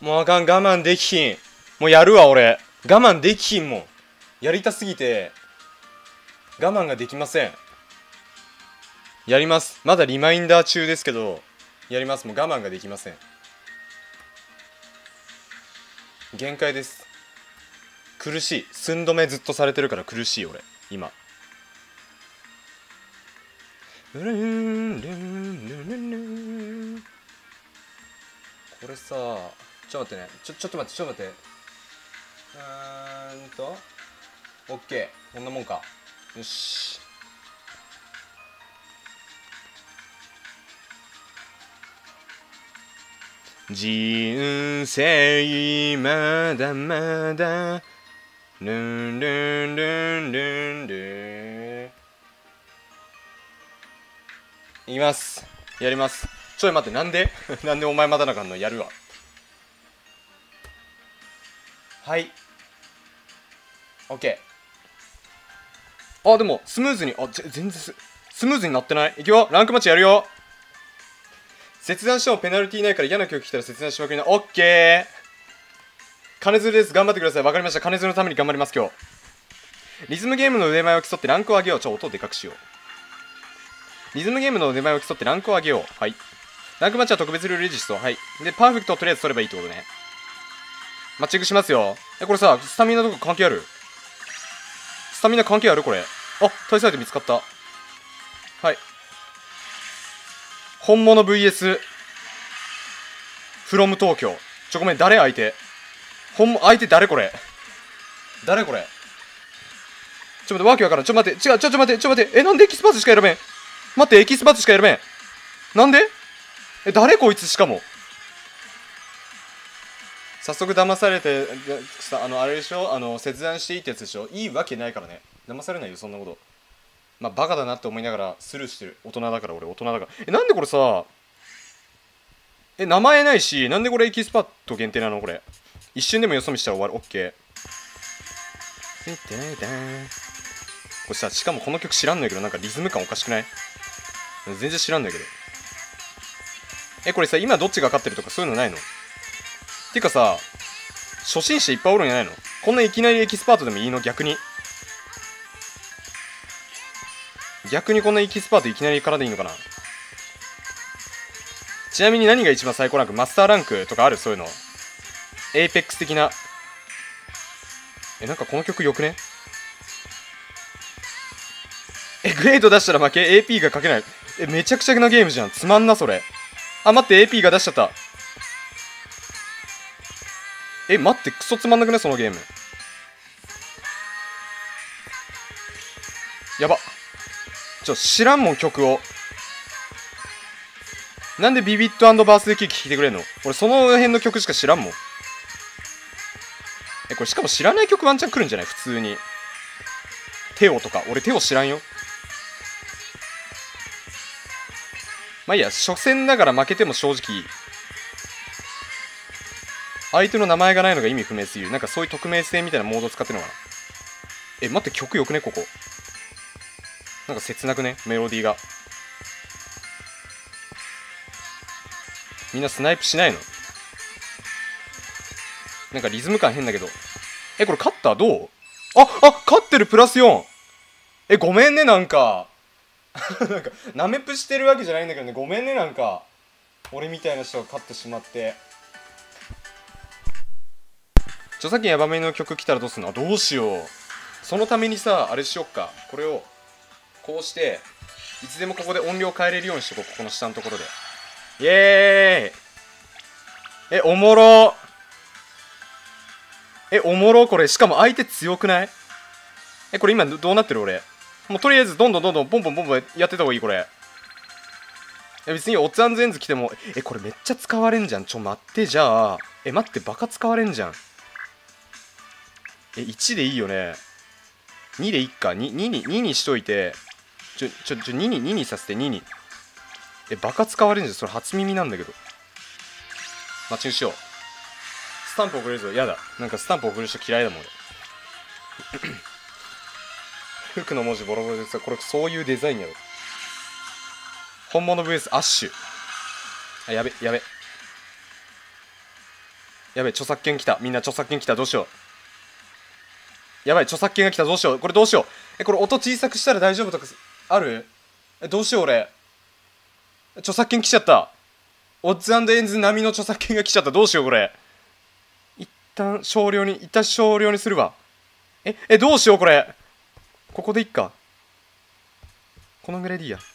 もうあかん、我慢できひん。もうやるわ、俺。我慢できひんもん。やりたすぎて、我慢ができません。やります。まだリマインダー中ですけど、やります。もう我慢ができません。限界です。苦しい。寸止めずっとされてるから苦しい、俺。今。これさ、ちょっと待ってね。ちょっと待って。オッケー。こんなもんか。よし。人生まだまだルンルンルンルンルンいきます。やります。ちょい待って、なんでなんでお前待たなあかんの。やるわ。はい、オッケー。あ、でもスムーズに、全然スムーズになってない。いくよ、ランクマッチやるよ。切断してもペナルティーないから嫌な曲来たら切断しまくりな。オッケー。金鶴です。頑張ってください。わかりました。金鶴のために頑張ります。今日リズムゲームの腕前を競ってランクを上げよう。音でかくしよう。リズムゲームの腕前を競ってランクを上げよう。はい。ランクマッチは特別ルールレジスト。はい。で、パーフェクトをとりあえず取ればいいってことね。マッチングしますよ。これさ、スタミナとか関係ある？スタミナ関係あるこれ。対戦相手見つかった。はい。本物 VS フロム東京。ごめん、誰相手？相手誰これ？誰これ？ちょっと待って、わけわからん。待って、待って。なんでエキスパーツしか選べん？待って、エキスパーツしか選べん。なんで？誰こいつしかも。早速騙されてさ、あれでしょ、切断していいってやつでしょ。いいわけないからね。騙されないよ、そんなこと。まあ、バカだなって思いながらスルーしてる。大人だから、俺、大人だから。なんでこれさ、名前ないし、なんでこれエキスパート限定なのこれ。一瞬でもよそ見したら終わる。オッケー。これさ、しかもこの曲知らんのやけど、なんかリズム感おかしくない？全然知らんのやけど。これさ、今どっちが勝ってるとかそういうのないの？てかさ、初心者いっぱいおるんじゃないの？こんないきなりエキスパートでもいいの？逆にこんなエキスパートいきなりからでいいのかな。ちなみに何が一番最高ランク？マスターランクとかある？そういうのエーペックス的な。なんかこの曲よくね？グレード出したら負け？ AP が書けない。めちゃくちゃなゲームじゃん。つまんなそれ。待って、 AP が出しちゃった。待って、クソつまんなくねそのゲーム。やば。知らんもん曲を。なんでビビット&バースデーケーキ聴いてくれんの？俺その辺の曲しか知らんもん。これしかも知らない曲ワンチャン来るんじゃない？普通にテオとか。俺テオ知らんよ。まあいいや、初戦だから負けても正直相手の名前がないのが意味不明すぎる。なんかそういう匿名性みたいなモードを使ってるのかな。待って、曲よくねここ。なんか切なくねメロディーが。みんなスナイプしないの？なんかリズム感変だけど。これ勝った？どう？勝ってる。プラス4。ごめんねなんかなんかナメプしてるわけじゃないんだけどね。ごめんねなんか俺みたいな人が勝ってしまって。さっきヤバめの曲来たらどうすんの？どうしよう。そのためにさ、あれしよっか。これをこうしていつでもここで音量変えれるようにしてこう。ここの下のところで。イエーイ。おもろ。おもろこれ。しかも相手強くない？これ今どうなってる？俺もうとりあえずどんどんポンポンやってた方がいいこれ。別にオッツアンズエンズ来ても。これめっちゃ使われんじゃん。待って。じゃあ待って、バカ使われんじゃん。1でいいよね。2でいっか。2にしといて。2にさせて。2に。バカ使われんじゃん。それ初耳なんだけど。マッチングしよう。スタンプ送れるぞ。やだ。なんかスタンプ送る人嫌いだもん俺服の文字ボロボロでさ。これそういうデザインやろ。本物 VS アッシュ。やべ。 やべえ、著作権来た。みんな著作権来た。どうしよう。やばい、著作権が来た。どうしよう。これどうしよう。これ音小さくしたら大丈夫とかある？どうしよう俺。著作権来ちゃった。オッズ&エンズ並みの著作権が来ちゃった。どうしようこれ。一旦少量にするわ。どうしようこれ。ここでいっか。このぐらいでいいや。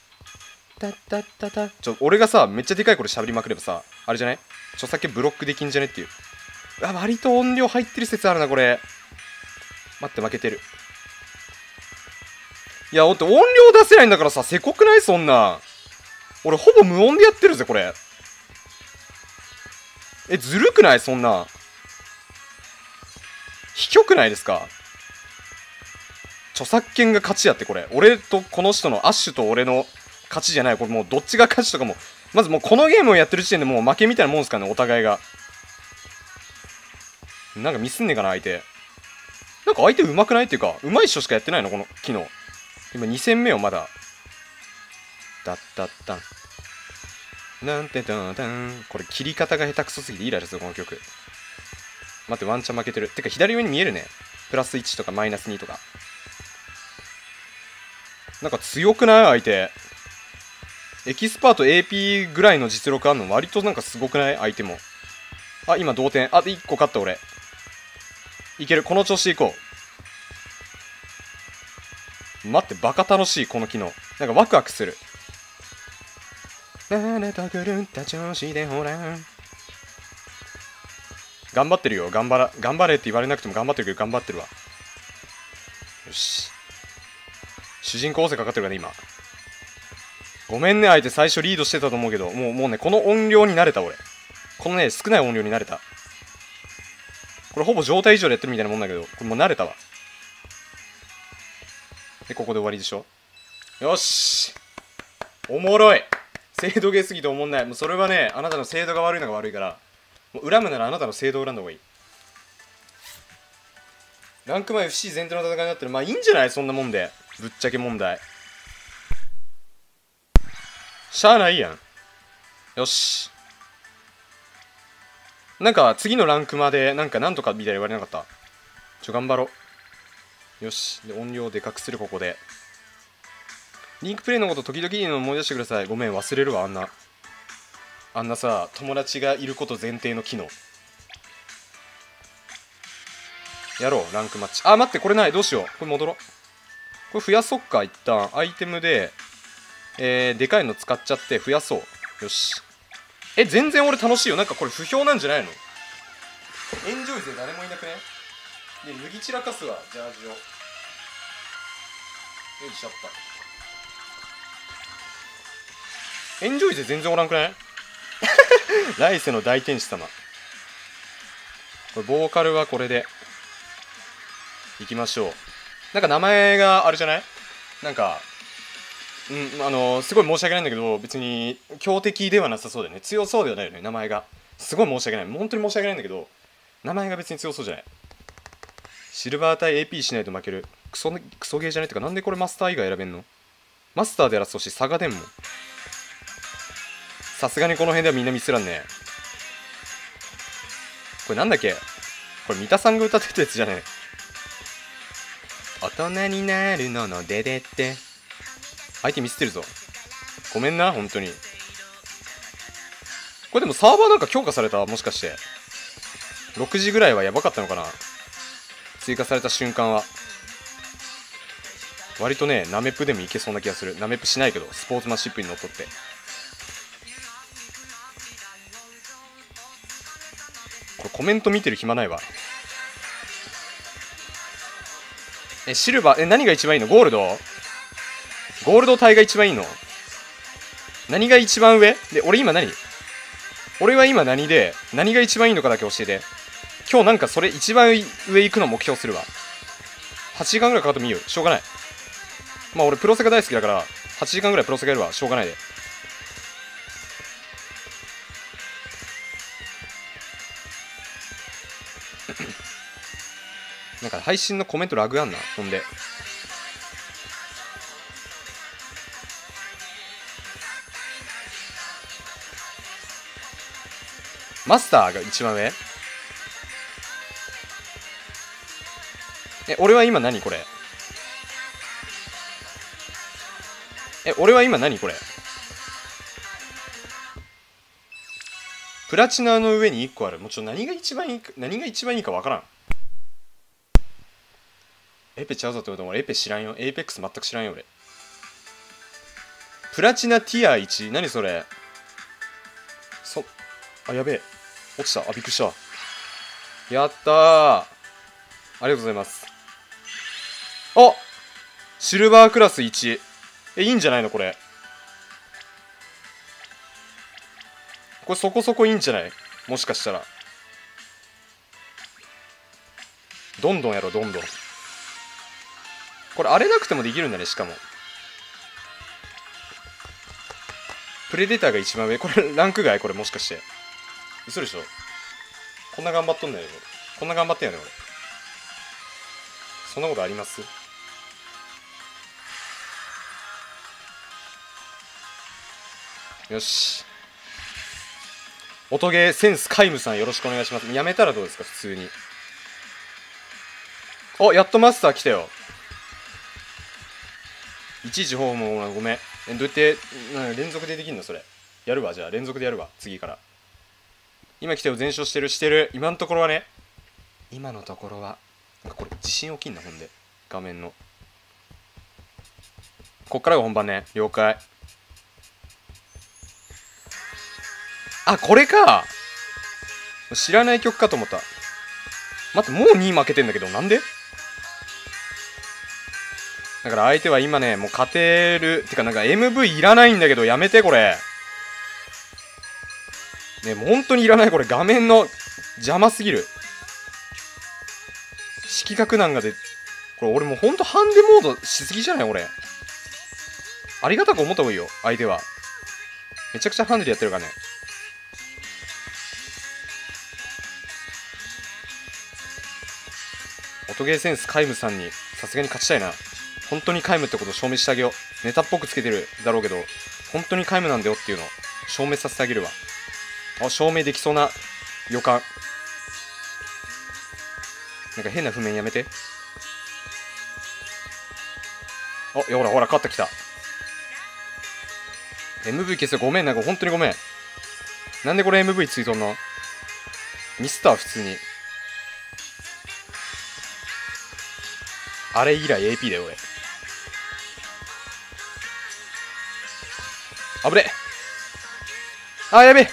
俺がさ、めっちゃでかい声喋りまくればさ、あれじゃない？著作権ブロックできんじゃねっていう。割と音量入ってる説あるな、これ。待って、負けてる。いや、音量出せないんだからさ、せこくない？そんな。俺、ほぼ無音でやってるぜ、これ。ずるくない？そんな。卑怯くないですか？著作権が勝ちやって、これ。俺とこの人の、アッシュと俺の勝ちじゃない。これもうどっちが勝ちとかも。まずもうこのゲームをやってる時点でもう負けみたいなもんですからね、お互いが。なんかミスんねえかな、相手。なんか相手上手くないっていうか、上手い人しかやってないの、この機能。今2戦目をまだ。だったったん。なんてだだん。これ切り方が下手くそすぎてイライラする、この曲。待って、ワンチャン負けてる。てか左上に見えるね。プラス1とかマイナス2とか。なんか強くない？相手。エキスパート AP ぐらいの実力あんの割となんかすごくない？相手も。今同点。1個勝った俺。いける。この調子でいこう。待って、バカ楽しい、この機能。なんかワクワクする。慣れた狂った調子でほら。頑張ってるよ。頑張れって言われなくても頑張ってるけど頑張ってるわ。よし。主人公せかかってるからね、今。ごめんね、相手最初リードしてたと思うけど、もうね、この音量に慣れた俺。このね、少ない音量に慣れた。これほぼ状態以上でやってるみたいなもんだけど、これもう慣れたわ。で、ここで終わりでしょ。よし。おもろい。精度ゲーすぎておもんない。もうそれはね、あなたの精度が悪いのが悪いから、もう恨むならあなたの精度を恨んだ方がいい。ランク前 FC 前提の戦いになってる。まあいいんじゃない？そんなもんで。ぶっちゃけ問題。しゃあないやん。よし。なんか次のランクまでなんとかみたいに言われなかった？頑張ろう。よし。で、音量でかくする、ここで。リンクプレイのこと時々いいの思い出してください。ごめん、忘れるわ、あんなさ、友達がいること前提の機能。やろう、ランクマッチ。待って、これない。どうしよう。これ戻ろう。これ増やそっか、一旦。アイテムで、でかいの使っちゃって増やそう。よし。全然俺楽しいよ。なんかこれ不評なんじゃないの？エンジョイ勢誰もいなくね？で、脱ぎ散らかすわ、ジャージを。よいしょっと。エンジョイ勢全然おらんくない？来世の大天使様。これボーカルはこれでいきましょう。なんか名前があれじゃない？なんかすごい申し訳ないんだけど、別に強敵ではなさそうだよね。強そうではないよね、名前が。すごい申し訳ない。本当に申し訳ないんだけど、名前が別に強そうじゃない。シルバー対 AP しないと負ける。クソゲーじゃないってか、なんでこれマスター以外選べんの？マスターでやらせてほしい。差が出んもん。さすがにこの辺ではみんなミスらんね。これなんだっけ？これ三田さんが歌ってたやつじゃねえ。大人になるののででって。相手ミスってるぞ。ごめんな、本当に。これでもサーバーなんか強化された？もしかして。6時ぐらいはやばかったのかな？追加された瞬間は。割とね、ナメプでもいけそうな気がする。ナメプしないけど、スポーツマンシップにのっとって。これコメント見てる暇ないわ。シルバー、何が一番いいの？ゴールド？ゴールド帯が一番いいの？何が一番上で、俺は今何で、何が一番いいのかだけ教えて。今日なんかそれ一番上行くの目標するわ。8時間ぐらいかかってもいいよ。しょうがない。まあ俺プロセが大好きだから、8時間ぐらいプロセがやるわ。しょうがないで。なんか配信のコメントラグあんな、ほんで。マスターが一番上？ 俺は今何これ。俺は今何これ。プラチナの上に1個ある。もう何が一番いいか、何が一番いいか分からん。エペちゃうぞってことも俺エペ知らんよ。エイペックス全く知らんよ俺。プラチナティア1。何それ。やべえ。落ちた。びっくりした。やったー。ありがとうございます。シルバークラス1。いいんじゃないのこれ。これそこそこいいんじゃない？もしかしたら。どんどんやろ、どんどん。これ荒れなくてもできるんだね、しかも。プレデターが一番上。これランク外これもしかして。嘘でしょ？こんな頑張っとんだよ、俺。こんな頑張ってんよね、俺。そんなことあります？よし。音ゲーセンスカイムさんよろしくお願いします。やめたらどうですか、普通に。やっとマスター来たよ。いちいち訪問ごめん。どうやって連続でできんのそれ。やるわ、じゃあ連続でやるわ、次から。今来たよ、全勝してる。今のところはね。今のところは。なんかこれ自信起きんな、ほんで。画面の。こっからが本番ね。了解。これか。知らない曲かと思った。待って、もう2負けてんだけど、なんで？だから相手は今ね、もう勝てる。てかなんか MV いらないんだけど、やめてこれ。ね、もう本当にいらないこれ。画面の邪魔すぎる。色覚難がこれ俺もうほんとハンデモードしすぎじゃない俺。ありがたく思った方がいいよ、相手は。めちゃくちゃハンデでやってるからね。音ゲーセンスカイムさんにさすがに勝ちたいな。本当にカイムってことを証明してあげよう。ネタっぽくつけてるだろうけど、本当にカイムなんだよっていうのを証明させてあげるわ。証明できそうな予感。なんか変な譜面やめて。いやほらほら、勝ったきた。MV 消せ、ごめん、なんか本当にごめん。なんでこれ MV ついとんの？ミスター普通に。あれ以来 AP だよ俺。危ねえ。やべ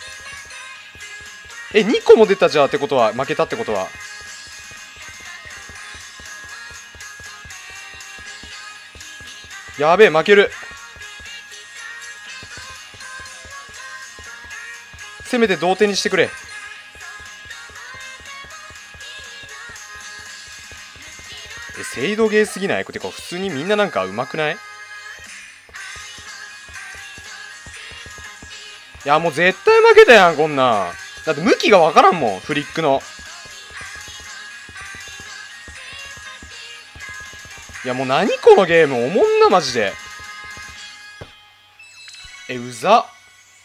え。2個も出たじゃあってことは、負けたってことは。やべえ、負ける。せめて同点にしてくれ。精度ゲーすぎない？てか普通にみんななんか上手くない？いやもう絶対負けたやんこんなん。だって向きが分からんもん、フリックの。いやもう何このゲーム、おもんなマジで。うざっ。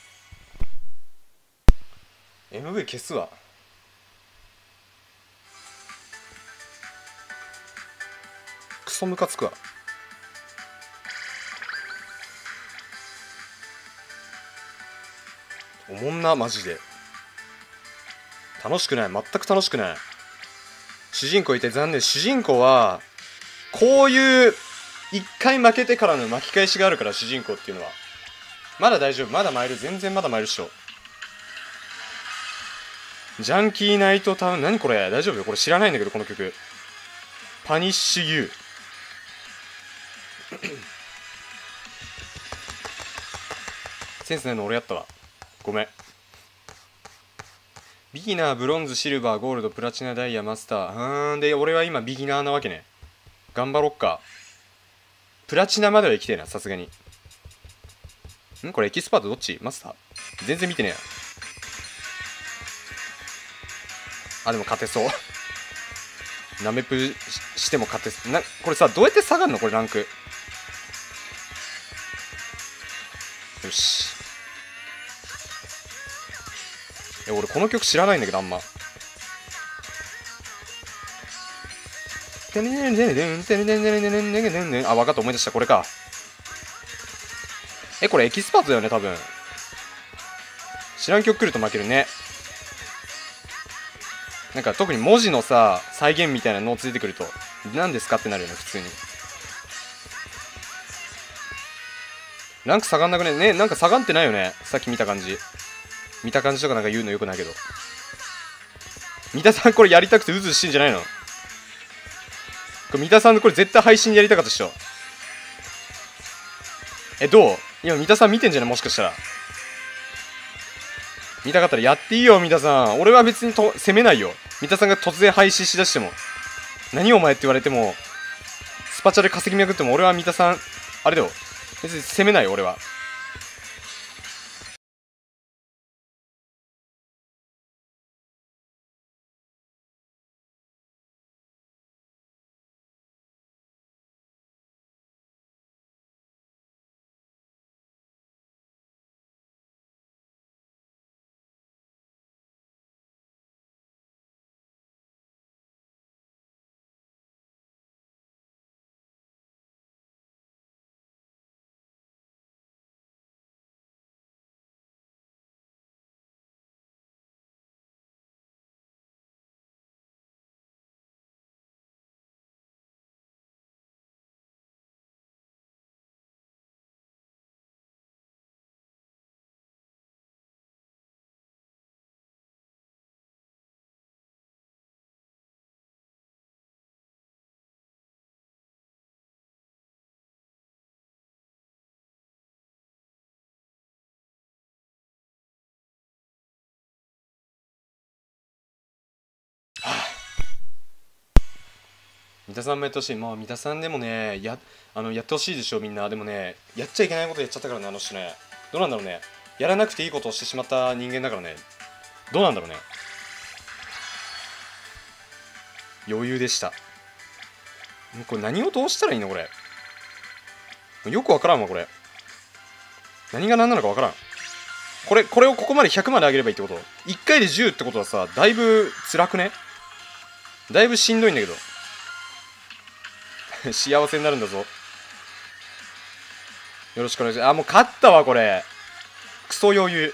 MV 消すわ。クソムカつくわ。おもんなマジで。楽しくない、全く楽しくない。主人公いて残念。主人公はこういう一回負けてからの巻き返しがあるから、主人公っていうのはまだ大丈夫。まだ参る、全然まだ参るっしょ。ジャンキーナイトタウン、何これ、大丈夫よこれ。知らないんだけどこの曲。パニッシュユー。センスないの俺やったわ、ごめん。ビギナー、ブロンズ、シルバー、ゴールド、プラチナ、ダイヤ、マスター。で俺は今ビギナーなわけね。頑張ろっか。プラチナまでは行きてえな、さすがに。これエキスパートどっち？マスター？全然見てねえや。でも勝てそう。ナメプしても勝てそう。これさ、どうやって下がるのこれ、ランク。よし。俺この曲知らないんだけどあんま。 あ、分かった、思い出した、これか。これエキスパートだよね、多分。知らん曲来ると負けるね。なんか特に文字のさ、再現みたいなのついてくると、何ですかってなるよね、普通に。ランク下がんなくね。なんか下がってないよね、さっき見た感じ。見た感じとかなんか言うのよくないけど。三田さんこれやりたくてうずしてんじゃないの？これ三田さんこれ絶対配信でやりたかったっしょ。どう？今三田さん見てんじゃない？もしかしたら。見たかったらやっていいよ、三田さん。俺は別に責めないよ。三田さんが突然配信しだしても。何お前って言われても、スパチャで稼ぎまくっても、俺は三田さん、あれだよ。別に責めないよ、俺は。三田さんもやってほしい。まあ三田さんでもね、やってほしいでしょ、みんな。でもね、やっちゃいけないことやっちゃったからね、あの人ね。どうなんだろうね。やらなくていいことをしてしまった人間だからね。どうなんだろうね。余裕でした。これ何をどうしたらいいのこれ。よくわからんわ、これ。何が何なのかわからん。これをここまで100まで上げればいいってこと？ 1 回で10ってことはさ、だいぶ辛くね？だいぶしんどいんだけど。幸せになるんだぞ。よろしくお願いします。あ、もう勝ったわ、これ。クソ余裕。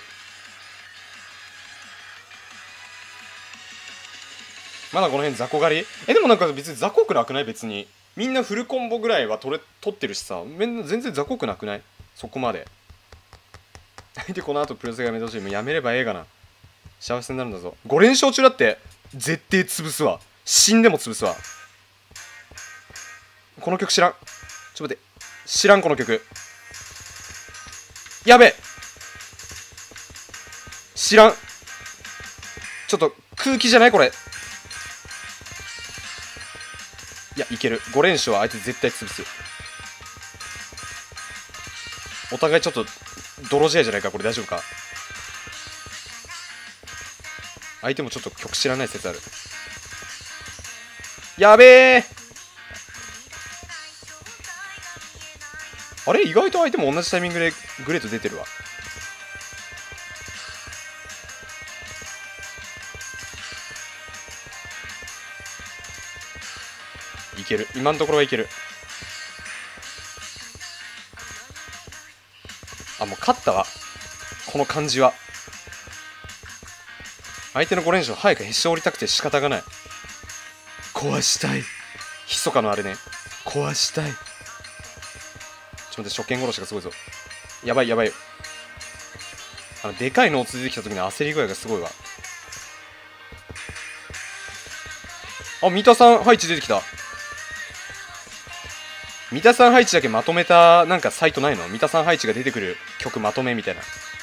まだこの辺雑魚狩り？でもなんか別に雑魚くなくない？別に。みんなフルコンボぐらいは取ってるしさ。全然雑魚くなくない？そこまで。で、この後プロセが目指してもうやめればええがな。幸せになるんだぞ。5連勝中だって。絶対潰すわ。死んでも潰すわ。この曲知らん。ちょっと待って。知らん、この曲。やべえ。知らん。ちょっと空気じゃないこれ。いや、いける。5連勝はあいつ絶対潰す。お互いちょっと泥試合じゃないか、これ大丈夫か。相手もちょっと曲知らない説ある。やべえ。あれ、意外と相手も同じタイミングでグレート出てるわ。いける。今のところはいける。あ、もう勝ったわ。この感じは。相手の5連勝早くへし折りたくて仕方がない。壊したい。ひそかのあれね。壊したい。ちょっと待って、初見殺しがすごいぞ。やばいやばい。でかいのを続いてきた時の焦り具合がすごいわ。あ、三田さん配置出てきた。三田さん配置だけまとめたなんかサイトないの？三田さん配置が出てくる曲まとめみたいな。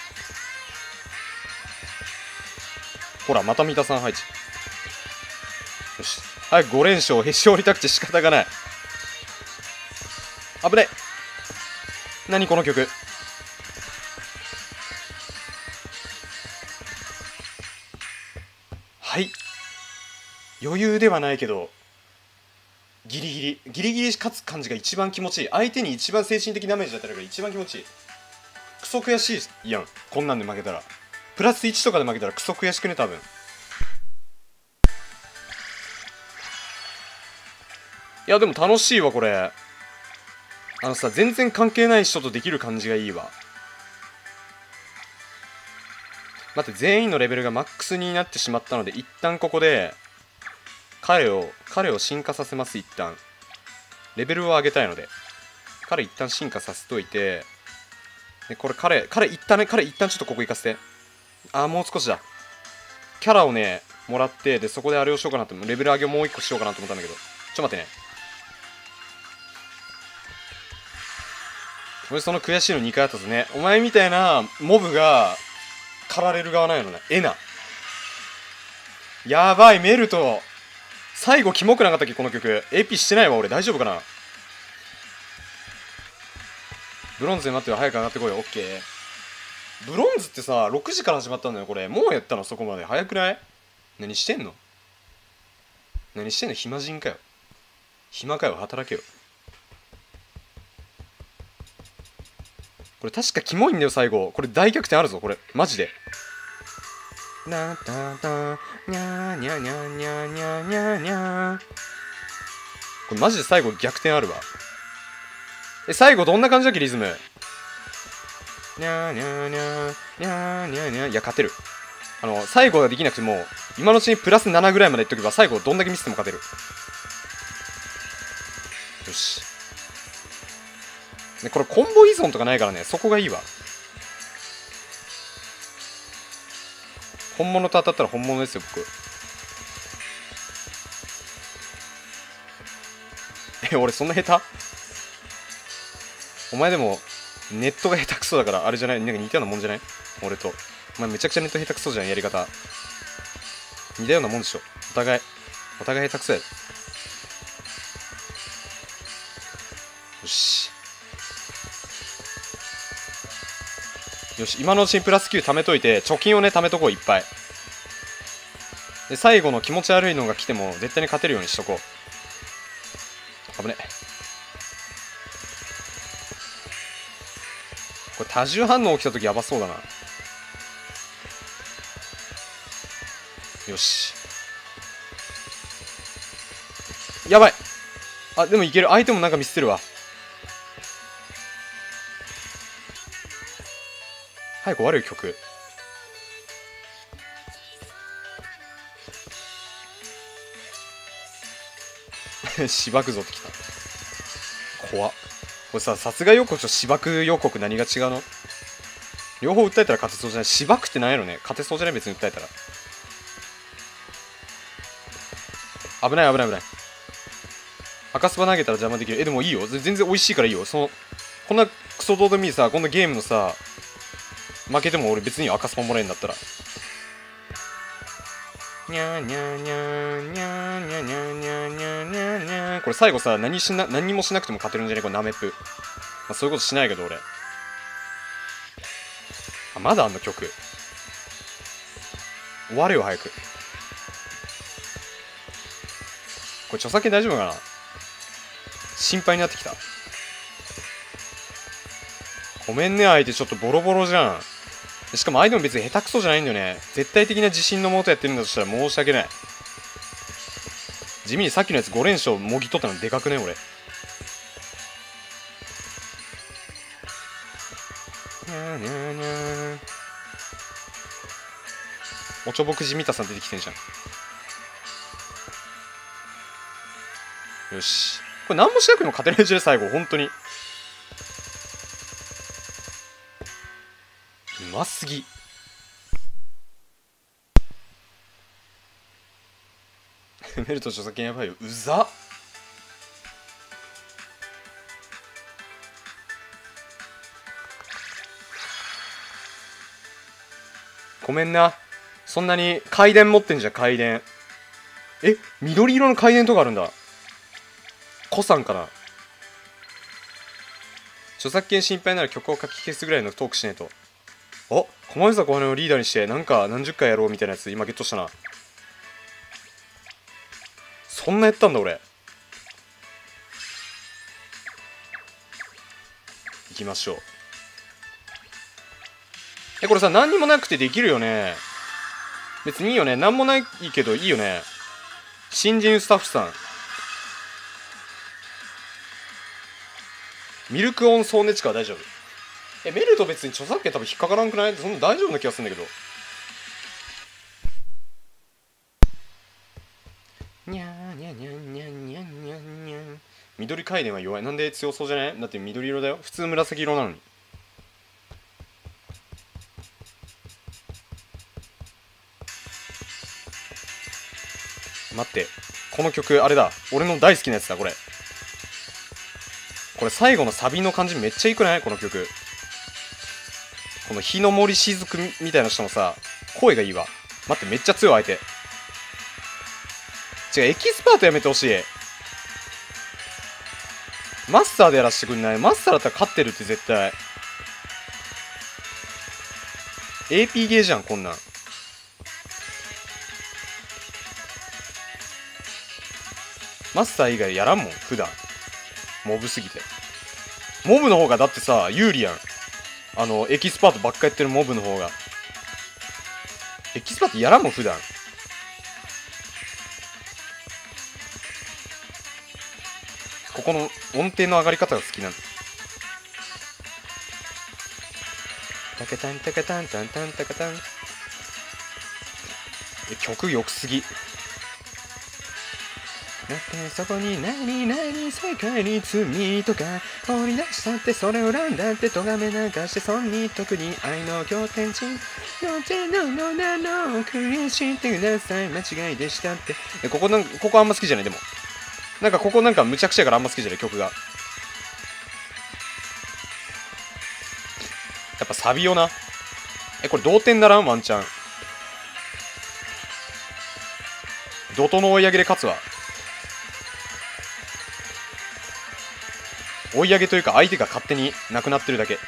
ほら、また三田さん配置。よし。早く5連勝へし折りたくて仕方がない。危ない。何この曲。はい。余裕ではないけど、ギリギリ勝つ感じが一番気持ちいい。相手に一番精神的ダメージだったのが一番気持ちいい。クソ悔しいやん、こんなんで負けたら。プラス1とかで負けたらクソ悔しくね、多分。 いやでも楽しいわこれ。さ、全然関係ない人とできる感じがいいわ。待って、全員のレベルがマックスになってしまったので、一旦ここで彼を進化させます。一旦レベルを上げたいので彼一旦進化させといて、でこれ彼一旦ちょっとここ行かせて。もう少しだ。キャラをねもらって、でそこであれをしようかなと、レベル上げをもう一個しようかなと思ったんだけど、待ってね。俺その悔しいの2回あったぞね。お前みたいなモブが狩られる側なんやろな。やばい、メルト最後キモくなかったっけこの曲。エピしてないわ俺。大丈夫かな。ブロンズで待ってよ。早く上がってこいよ。オッケー。ブロンズってさ6時から始まったんだよこれ。もうやったのそこまで。早くない？何してんの暇人かよ。暇かよ。働けよ。これ確かキモいんだよ最後。これ大逆転あるぞこれマジで。なたたにゃにゃにゃにゃにゃにゃにゃ。これマジで最後逆転あるわ。最後どんな感じだっけリズム。にゃにゃにゃにゃにゃにゃ。いや勝てる。最後ができなくても今のうちにプラス7ぐらいまでいっとけば最後どんだけミスっても勝てる。よし。でこれコンボ依存とかないからね、そこがいいわ。本物と当たったら本物ですよ僕。俺そんな下手？お前でもネットが下手くそだからあれじゃない？なんか似たようなもんじゃない？俺とお前めちゃくちゃネット下手くそじゃんやり方。似たようなもんでしょ。お互い下手くそや。よしよし、今のうちにプラス9貯めといて、貯金をね貯めとこういっぱい。で最後の気持ち悪いのが来ても絶対に勝てるようにしとこう。危ね。これ多重反応起きた時やばそうだな。よし、やばい。でもいける。相手もなんかミスってるわ。早く終わるよ曲。しばくぞってきた。怖っ。これさ、殺害予告としばく予告何が違うの？両方訴えたら勝てそうじゃない？しばくってなんやろね。勝てそうじゃない？別に訴えたら。危ない。赤スパ投げたら邪魔できる。でもいいよ。全然美味しいからいいよ。こんなクソどうでもいいさ、こんなゲームのさ、負けても俺別に赤スパもらえんだったら。にゃーにゃーにゃーにゃーにゃーにゃーにゃーにゃーにゃーにゃー。これ最後さ、何もしなくても勝てるんじゃね？これナメプ。そういうことしないけど俺。まだあんの曲。終われよ早く。これ著作権大丈夫かな？心配になってきた。ごめんね相手ちょっとボロボロじゃん。しかも相手も別に下手くそじゃないんだよね。絶対的な自信のもとやってるんだとしたら申し訳ない。地味にさっきのやつ5連勝もぎ取ったのでかくね俺。おちょぼくじみたさん出てきてんじゃん。よし、これ何もしなくても勝てないじゃん最後。本当にうますぎ。メルト著作権やばいよ。うざっ。ごめんな。そんなに回電持ってんじゃん。回電。緑色の回電とかあるんだ。コさんかな。著作権心配なら曲を書き消すぐらいのトークしねえと。駒崎小羽をリーダーにしてなんか何十回やろうみたいなやつ今ゲットしたな。そんなやったんだ俺。行きましょう。これさ何にもなくてできるよね。別にいいよね。何もないけどいいよね。新人スタッフさんミルクオンソーネチカは大丈夫。メルト別に著作権多分引っかからんくない？そんな大丈夫な気がするんだけど。にゃーにゃにゃにゃにゃにゃにゃ。緑回電は弱い。なんで強そうじゃない？だって緑色だよ。普通紫色なのに。待って、この曲あれだ。俺の大好きなやつだこれ。これ最後のサビの感じめっちゃいいくない？この曲。この日の森雫みたいな人のさ、声がいいわ。待って、めっちゃ強い相手。違う、エキスパートやめてほしい。マスターでやらしてくんない？マスターだったら勝ってるって絶対。AP ゲーじゃんこんなん。マスター以外やらんもん普段。モブすぎて。モブの方がだってさ有利やん。エキスパートばっかやってるモブの方が。エキスパートやらんもん普段。ここの音程の上がり方が好きなの。タカタンタカタンタンタンタカタン。曲良くすぎ。だってそこに何々世界に罪とか掘り出したってそれを恨んだって咎め流してそんに特に愛の経典地の手のなのクリアしてください間違いでしたって。ここあんま好きじゃない。でもなんかここなんかむちゃくちゃからあんま好きじゃない曲が。やっぱサビよな。これ同点ならんワンチャン。怒涛の追い上げで勝つわ。追い上げというか相手が勝手になくなってるだけ。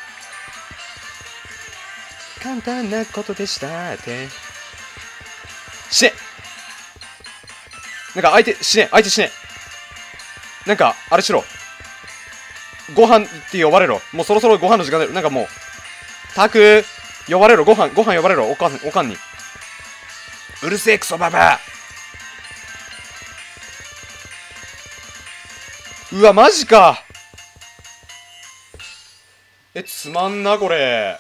簡単なことでしたって死ね。なんか相手死ね。なんかあれしろ。ご飯って呼ばれろ。もうそろそろご飯の時間だよ。なんかもうタク呼ばれろ。ご飯呼ばれろ。おかんに。うるせえクソババア。うわマジか。つまんなこれ。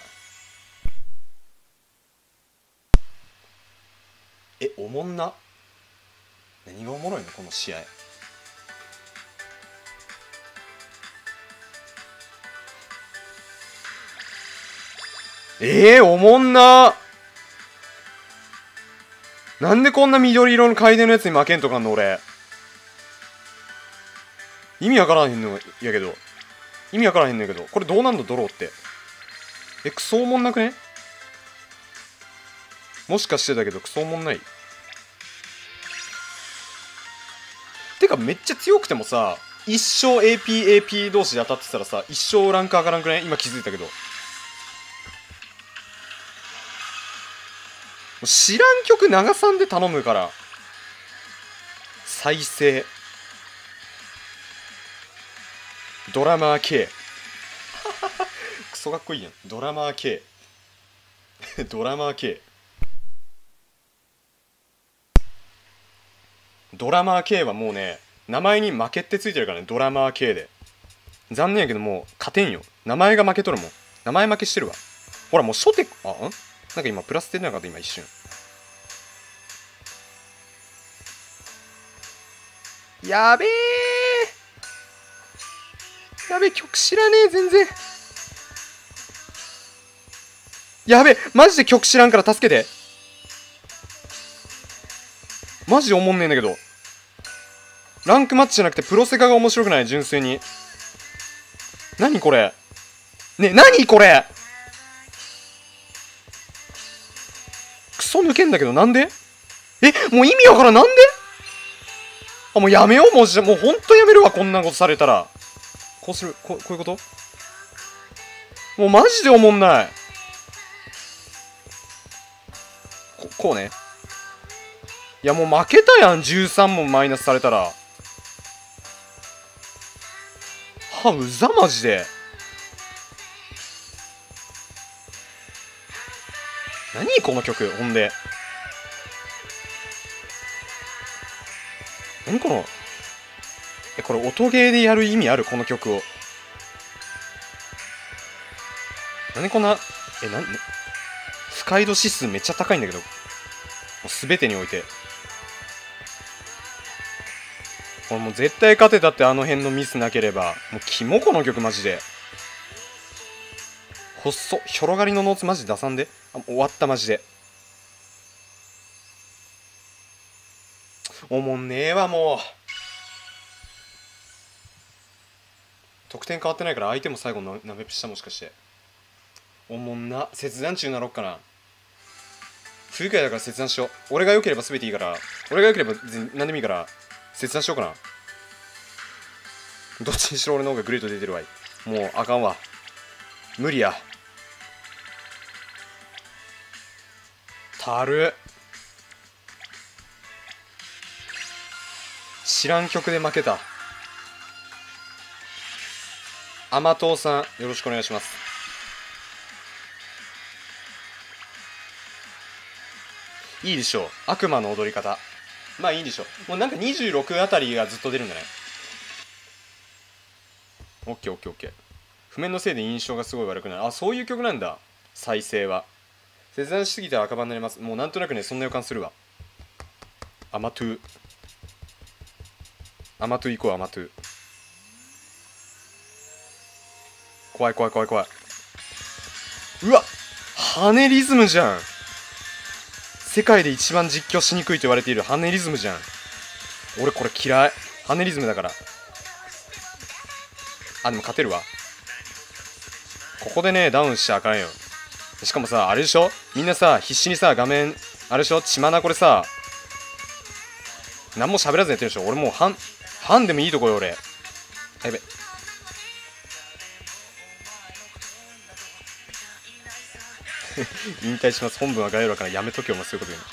おもんな。何がおもろいのこの試合。おもんな。なんでこんな緑色の回転のやつに負けんとかんの俺。意味わからへんのやけど。これどうなんのドローって。クソおもんなくね？もしかしてだけどクソおもんない。てかめっちゃ強くてもさ、一生 AP 同士で当たってたらさ、一生ランク上がらんくね？今気づいたけど。知らん曲長さんで頼むから。再生。ドラマー K クソかっこいいやん。ドラマー K ドラマー K ドラマー K はもうね、名前に負けってついてるからね。ドラマー K で残念やけどもう勝てんよ。名前が負けとるもん。名前負けしてるわ。ほらもう初手なんか今プラス出なかった今一瞬。やべえ曲知らねえ全然。やべえマジで曲知らんから助けて。マジでおもんねえんだけど。ランクマッチじゃなくてプロセカが面白くない？純粋に。何これ。何これ。クソ抜けんだけどなんで？もう意味わからん。なんで？もうやめよう。もうほんとやめるわ。こんなことされたら。こうする。こういうこと？もうマジでおもんない。こうね。いやもう負けたやん。13問マイナスされたら。うざマジで。何この曲。ほんで何このこれ音ゲーでやる意味ある？この曲を。 なんでこんな、不快度指数めっちゃ高いんだけど。もう全てにおいて。これもう絶対勝てたって、あの辺のミスなければ。もうキモこの曲マジで。細っ。広がりのノーツマジ出さんで。終わったマジで。おもんねえわもう。得点変わってないから相手も最後のナベプした。もしかしておもんな。切断中なろっかな。不愉快だから切断しよう。俺が良ければ全ていいから、俺が良ければ何でもいいから切断しようかな。どっちにしろ俺の方がグレート出てるわい。もうあかんわ、無理や。たる。知らん曲で負けた。甘党さんよろしくお願いします。いいでしょう、悪魔の踊り方。まあいいでしょう。もうなんか26あたりがずっと出るんだね。オッケーオッケーオッケー。譜面のせいで印象がすごい悪くなる。あ、そういう曲なんだ。再生は切断しすぎて赤番になります。もうなんとなくね、そんな予感するわ。アマトゥアマトゥ行こう。アマトゥ。怖い怖い怖い怖い。うわ、羽リズムじゃん。世界で一番実況しにくいと言われている羽リズムじゃん。俺これ嫌い。羽リズムだから。あ、でも勝てるわ。ここでね、ダウンしちゃあかんよ。しかもさ、あれでしょ、みんなさ、必死にさ、画面、あれでしょ、血まなこれさ、何も喋らずやってるでしょ。俺もう半でもいいとこよ、俺。やべ。引退します。本文は概要欄からやめとけよ、お前そういうこと言うの。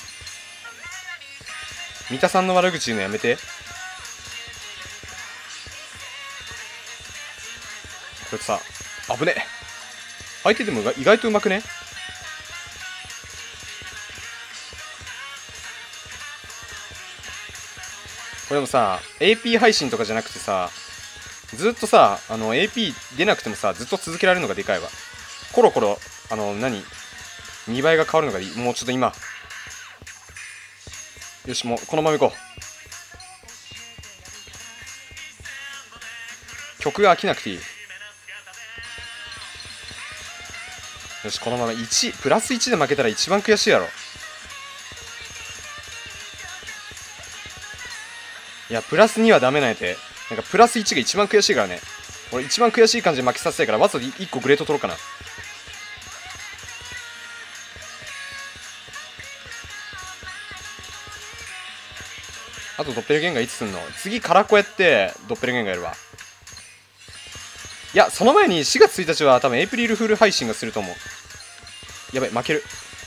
三田さんの悪口言うのやめて。これさ、危ね。相手でも意外とうまくね。これでもさ、AP 配信とかじゃなくてさ、ずっとさ、AP 出なくてもさ、ずっと続けられるのがでかいわ。コロコロ、見栄えが変わるのがいい。もうちょっと今。よし、もうこのまま行こう。曲が飽きなくていい。よし、このまま1、プラス1で負けたら一番悔しいやろ。いや、プラス2はダメなんやて。なんかプラス1が一番悔しいからね。俺一番悔しい感じで負けさせたいから、わざと1個グレート取ろうかな。あとドッペルゲンガーいつすんの？次カラコやってドッペルゲンガーやるわ。いや、その前に4月1日は多分エイプリルフール配信がすると思う。やばい、負ける。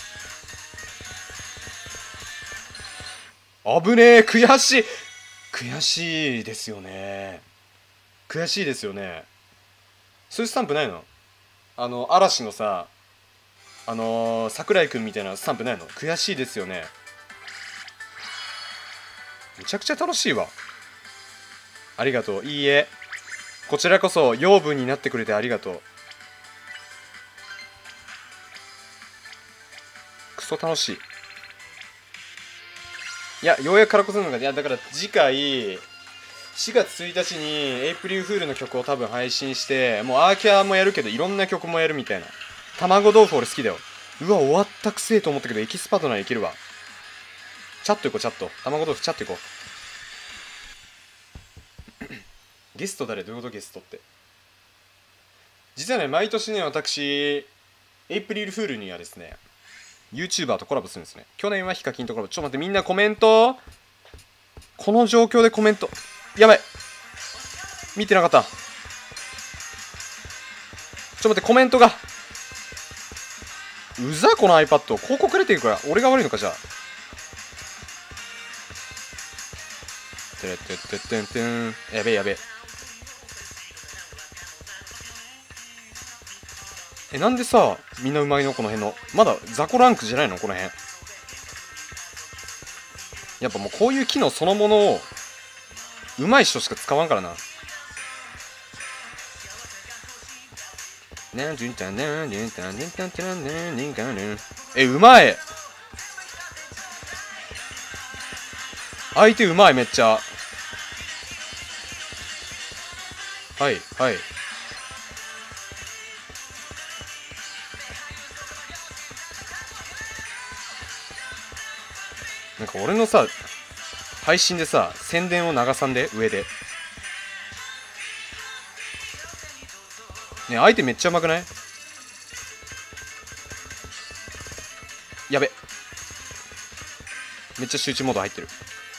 危ねえ、悔しい。悔しいですよね。悔しいですよね。そういうスタンプないの？嵐のさ、桜井くんみたいなスタンプないの？悔しいですよね。めちゃくちゃ楽しいわ。ありがとう。いいえ。こちらこそ養分になってくれてありがとう。クソ楽しい。いや、ようやくカラコするのが、いや、だから次回、4月1日にエイプリルフールの曲を多分配信して、もうアーキャーもやるけど、いろんな曲もやるみたいな。卵豆腐俺好きだよ。うわ、終わったくせえと思ったけど、エキスパートならいけるわ。チャット行こう、チャット。卵豆腐チャット行こう。ゲスト誰？どういうことゲストって。実はね、毎年ね、私、エイプリルフールにはですね、YouTuber とコラボするんですね。去年はヒカキンとコラボ。ちょっと待って、みんなコメント。この状況でコメント。やばい。見てなかった。ちょっと待って、コメントが。うざこの iPad。広告出てるから、俺が悪いのか、じゃあ。てれってってってんてん。やべえやべえ。なんでさ、みんなうまいのこの辺の。まだ雑魚ランクじゃないのこの辺。やっぱもうこういう機能そのものを、うまい人しか使わんからな。 え、うまい。相手うまい、めっちゃ。はいはい。なんか俺のさ配信でさ宣伝を流さんで、上でね。相手めっちゃうまくない？やべ、めっちゃ集中モード入ってる。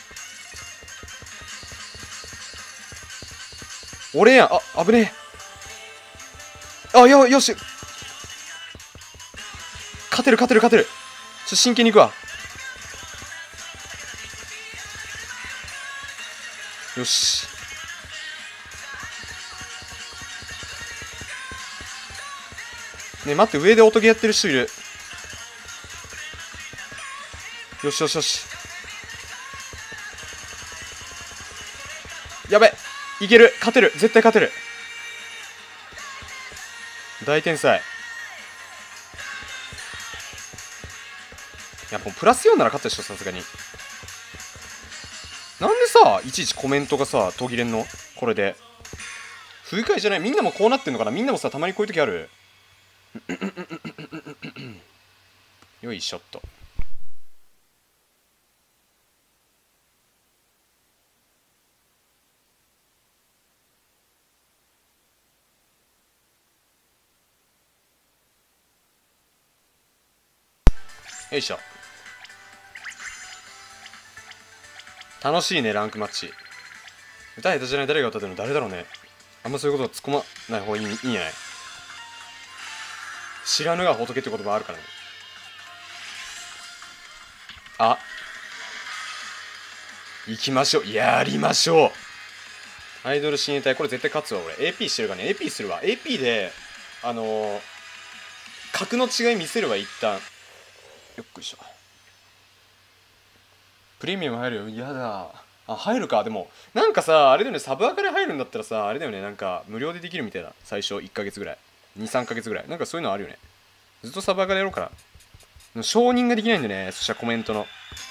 俺やん。あ、危ねえ。あ、よし、勝てる。真剣にいくわ。よし。ね、待って、上で音ゲーやってる人いる。よし。やべ、いける。勝てる。絶対勝てる。大天才。いや、もうプラス4なら勝ったでしょ、さすがに。なんでさ、いちいちコメントがさ、途切れんのこれで。不愉快じゃない？みんなもこうなってんのかな？みんなもさ、たまにこういう時ある？よいしょっと。よいしょ。楽しいね、ランクマッチ。歌下手じゃない誰が歌ってるの？誰だろうね。あんまそういうことは突っ込まない方がいいんじゃない？知らぬが仏って言葉あるからね。あ、行きましょう。やりましょう。アイドル親衛隊、これ絶対勝つわ。俺 AP してるからね。AP するわ。AP で格の違い見せるわ。一旦よっこいしょ。プレミアム入るよ。やだ。あ、入るか。でもなんかさ、あれだよね、サブアカで入るんだったらさ、あれだよね、なんか無料でできるみたいな。最初1ヶ月ぐらい、23ヶ月ぐらい、なんかそういうのあるよね。ずっとサブアカでやろうかな。承認ができないんでね。そしたらコメントの、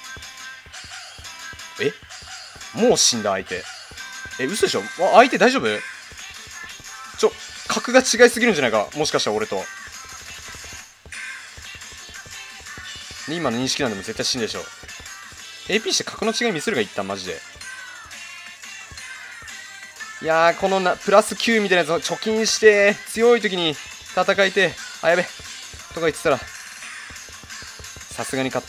もう死んだ相手。嘘でしょ。相手大丈夫？格が違いすぎるんじゃないか、もしかしたら俺と。で今の認識なんでも絶対死んでしょ。 AP して格の違い見せるが一旦マジで。いやー、このプラス9みたいなやつを貯金して強い時に戦いて、あ、やべとか言ってたらさすがに勝った。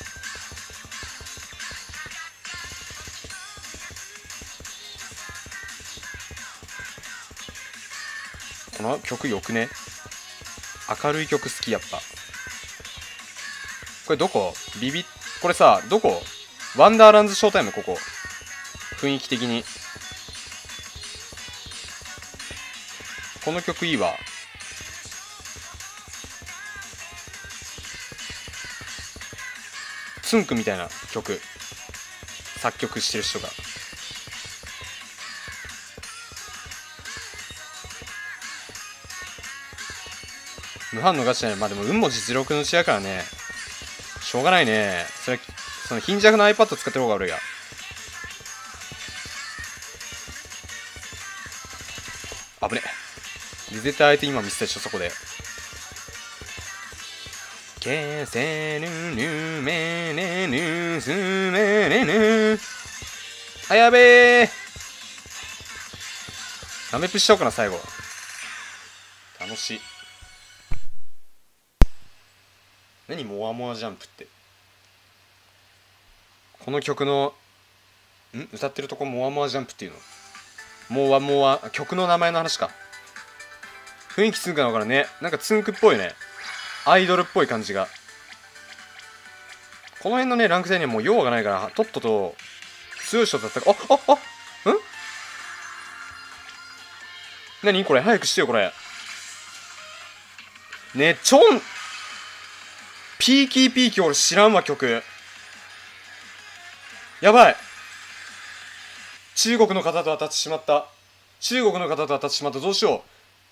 この曲よくね？明るい曲好き。やっぱこれどこ？これさ、どこ？ワンダーランズショータイム。ここ雰囲気的にこの曲いいわ。ツンクみたいな曲作曲してる人が。無反応ガチじゃない。まあでも運も実力のうちやからね、しょうがないね。その貧弱な iPad 使ってる方が悪いや。危ねえ。絶対相手今見せたでしょ、そこで。消せぬぬめねぬすめねぬ。あ、やべえ。ダメプッしちゃおうかな、最後。楽しい。何モアモアジャンプって。この曲の歌ってるとこモアモアジャンプっていうの？モアモア、曲の名前の話か。雰囲気つんかなのからね。なんかつんくっぽいね。アイドルっぽい感じが。この辺のねランク戦にはもう用がないから、とっとと強い人だったか。何これ、早くしてよこれ。ね、ピーキーピーキー俺知らんわ曲。やばい。中国の方と当たってしまった。どうしよ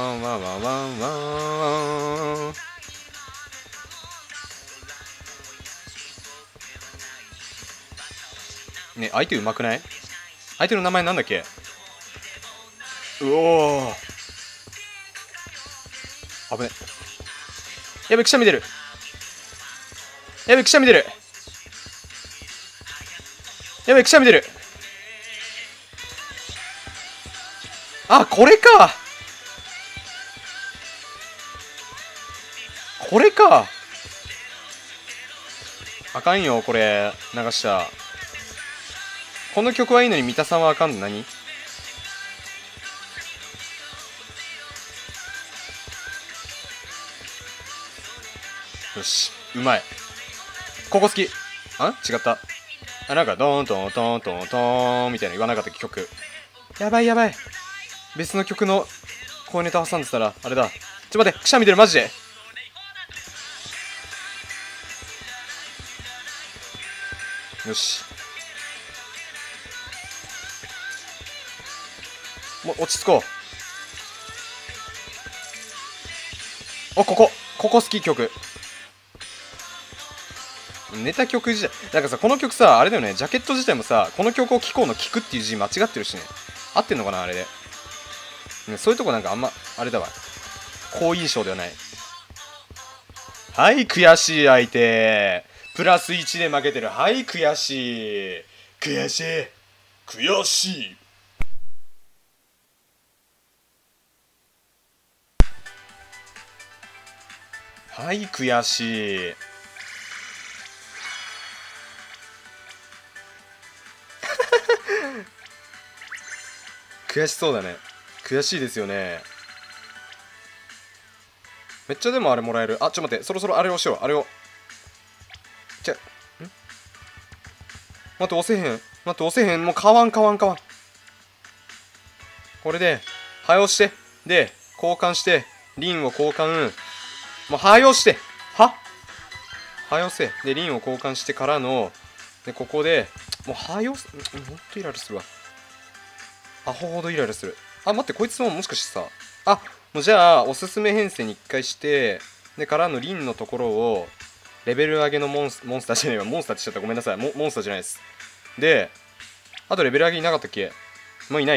ンワンワンワンワン。ね、相手うまくない？相手の名前なんだっけ？うおー、危ね。やべ、くしゃみ出る。やべ、くしゃみ出る。やべ、くしゃみ出る。あ、これか。これか。あかんよ、これ流した。この曲はいいのに三田さんはあかんの何？よし、うまい。ここ好き。あ、違った。あ、なんかドーントントントントンみたいな言わなかったっけ曲。やばいやばい。別の曲の声ネタ挟んでたらあれだ。ちょ待って、くしゃみ出るマジで。よし。もう落ち着こう。お、ここ好き曲。ネタ曲自体、なんかさ、この曲さ、あれだよね、ジャケット自体もさ、この曲を聴こうの聴くっていう字間違ってるしね。合ってんのかな、あれで。ね、そういうとこなんかあんま、あれだわ。好印象ではない。 はい、悔しい相手。プラス1で負けてる。はい、悔しい。悔しい。悔しい。はい、悔しい。悔しそうだね。悔しいですよね。めっちゃでもあれもらえる。あ、ちょっと待って。そろそろあれをしよう。あれを。待って、押せへん。待って、押せへん。もう買わん。これで、早押して。で、交換して、リンを交換。もう早押して。早押せ。で、リンを交換してからの、で、ここで、もう早押す。ほんとイライラするわ。アホほどイライラする。あ、待って、こいつもしかしてさ、もうじゃあ、おすすめ編成に1回して、で、からのリンのところを、レベル上げのモンスターじゃないわ。モンスターって言っちゃった。ごめんなさい。モンスターじゃないです。で、あとレベル上げいなかったっけ？もういない？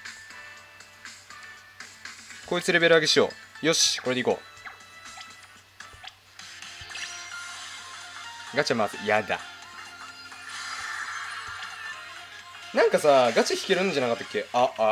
こいつレベル上げしよう。よし、これでいこう。ガチャまず、やだ。なんかさ、ガチャ引けるんじゃなかったっけ？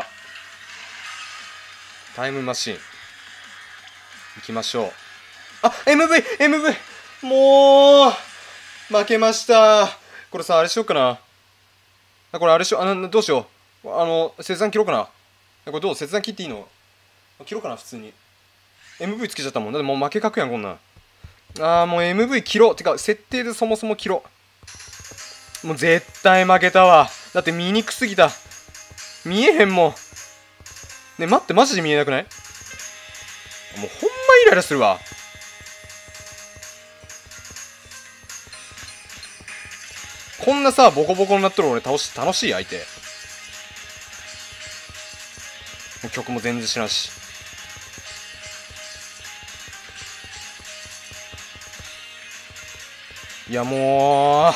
タイムマシン。行きましょう。MV! もう、負けました。これさ、あれしようかな。これあれしよう。どうしよう。切断切ろうかな。これどう？切断切っていいの？切ろうかな、普通に。MV つけちゃったもん。だってもう負け確やん、こんなん。もう MV 切ろう。てか、設定でそもそも切ろう。もう絶対負けたわ。だって見にくすぎた。見えへんもん。ね、待って、マジで見えなくない？もうほんまイライラするわ。こんなさ、ボコボコになっとる俺楽しい相手。曲も全然知らんし。いやも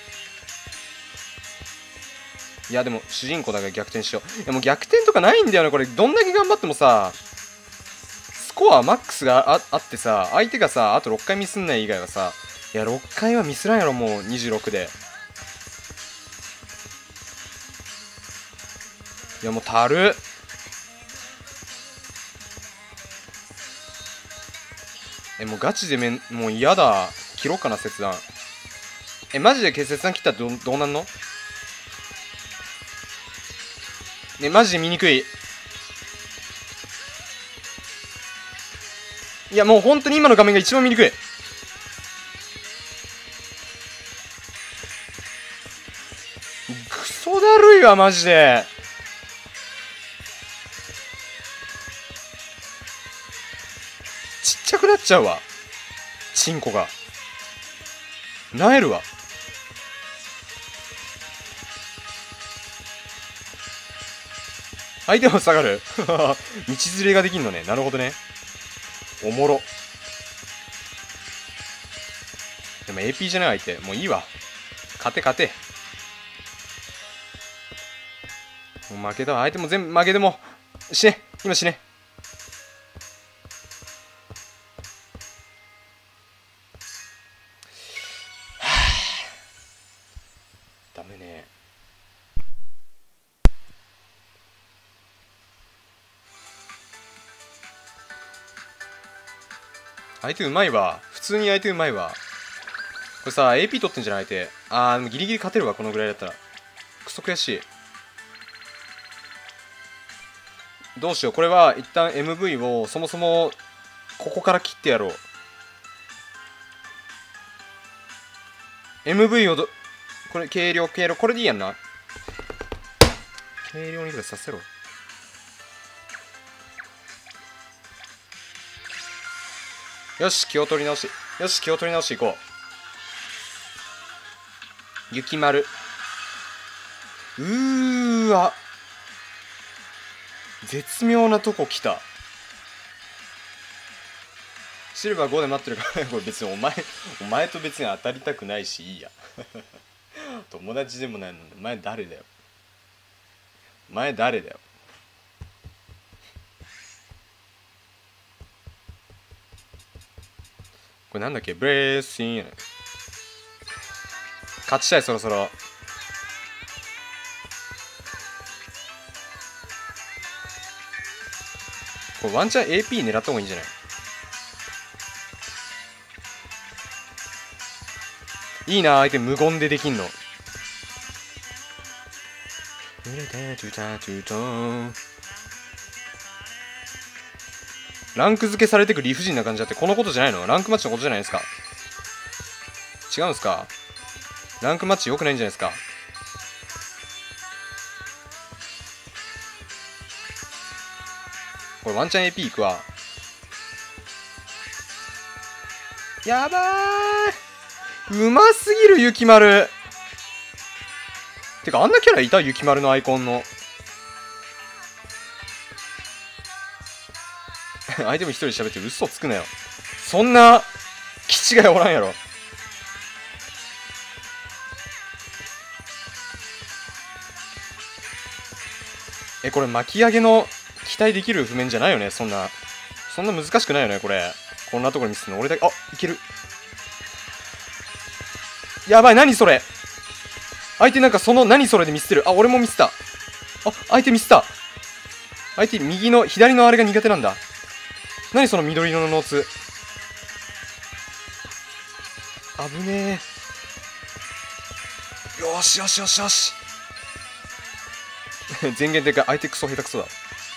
う、いやでも主人公だから逆転しよう。いやもう逆転とかないんだよねこれ。どんだけ頑張ってもさ、スコアマックスがあってさ、相手がさあと6回ミスんない以外はさ、いや6回はミスらんやろもう26で。いやもうたる。もうガチでもう嫌だ。切ろうかな切断。マジで切断切ったらどうなんの？ね、マジで見にくい。いやもう本当に今の画面が一番見にくい。クソだるいわマジで。ちっちゃくなっちゃうわチンコが。なえるわ。相手も下がる道連れができんのね。なるほどね。おもろ。でも AP じゃない相手。もういいわ。勝て。もう負けたわ。相手も全部負けでも。死ね。今死ね。ダメね。相手うまいわ。普通に相手うまいわ。これさ、AP 取ってんじゃない相手。ギリギリ勝てるわ、このぐらいだったら。クソ悔しい。どうしよう。これは一旦 MV をそもそもここから切ってやろう。MV をこれ軽量これでいいやんな。軽量にぐらいさせろ。よし、気を取り直しいこう。雪丸。わ、絶妙なとこ来た。シルバー5で待ってるからこれ別にお前と別に当たりたくないしいいや友達でもないのにお前誰だよ。 これなんだっけ、ブレーシンやね。勝ちたい、そろそろ。これワンチャン AP 狙った方がいいんじゃない？いいな、相手無言でできんの。ランク付けされてく理不尽な感じだって、このことじゃないの？ランクマッチのことじゃないですか？違うんすか？ランクマッチ良くないんじゃないですか？これワンチャン AP いくわ。やばー、うますぎる、ゆきまる。てか、あんなキャラいた？ゆきまるのアイコンの。相手も一人喋って嘘つくなよ。そんな、気違いおらんやろ。これ巻き上げの期待できる譜面じゃないよね。そんな難しくないよね、これ。こんなところにミスるの俺だけ。あ、いける。やばい、何それ。相手なんかその何それでミスってる。あ、俺もミスった。あ、相手ミスった。相手左のあれが苦手なんだ。何その緑色のノーツ。危ねえ。よしよしよしよし。前言でかい。相手クソ下手くそだ。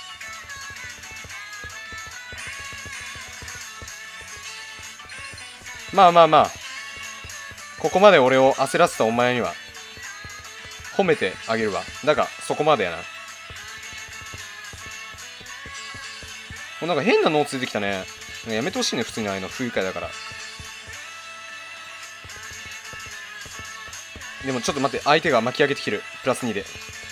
まあまあまあ、ここまで俺を焦らせたお前には褒めてあげるわ。だがそこまでやな。もうなんか変なノーツ出てきたね。やめてほしいね、普通にああいうの不愉快だから。でもちょっと待って、相手が巻き上げてきてる。プラス2で。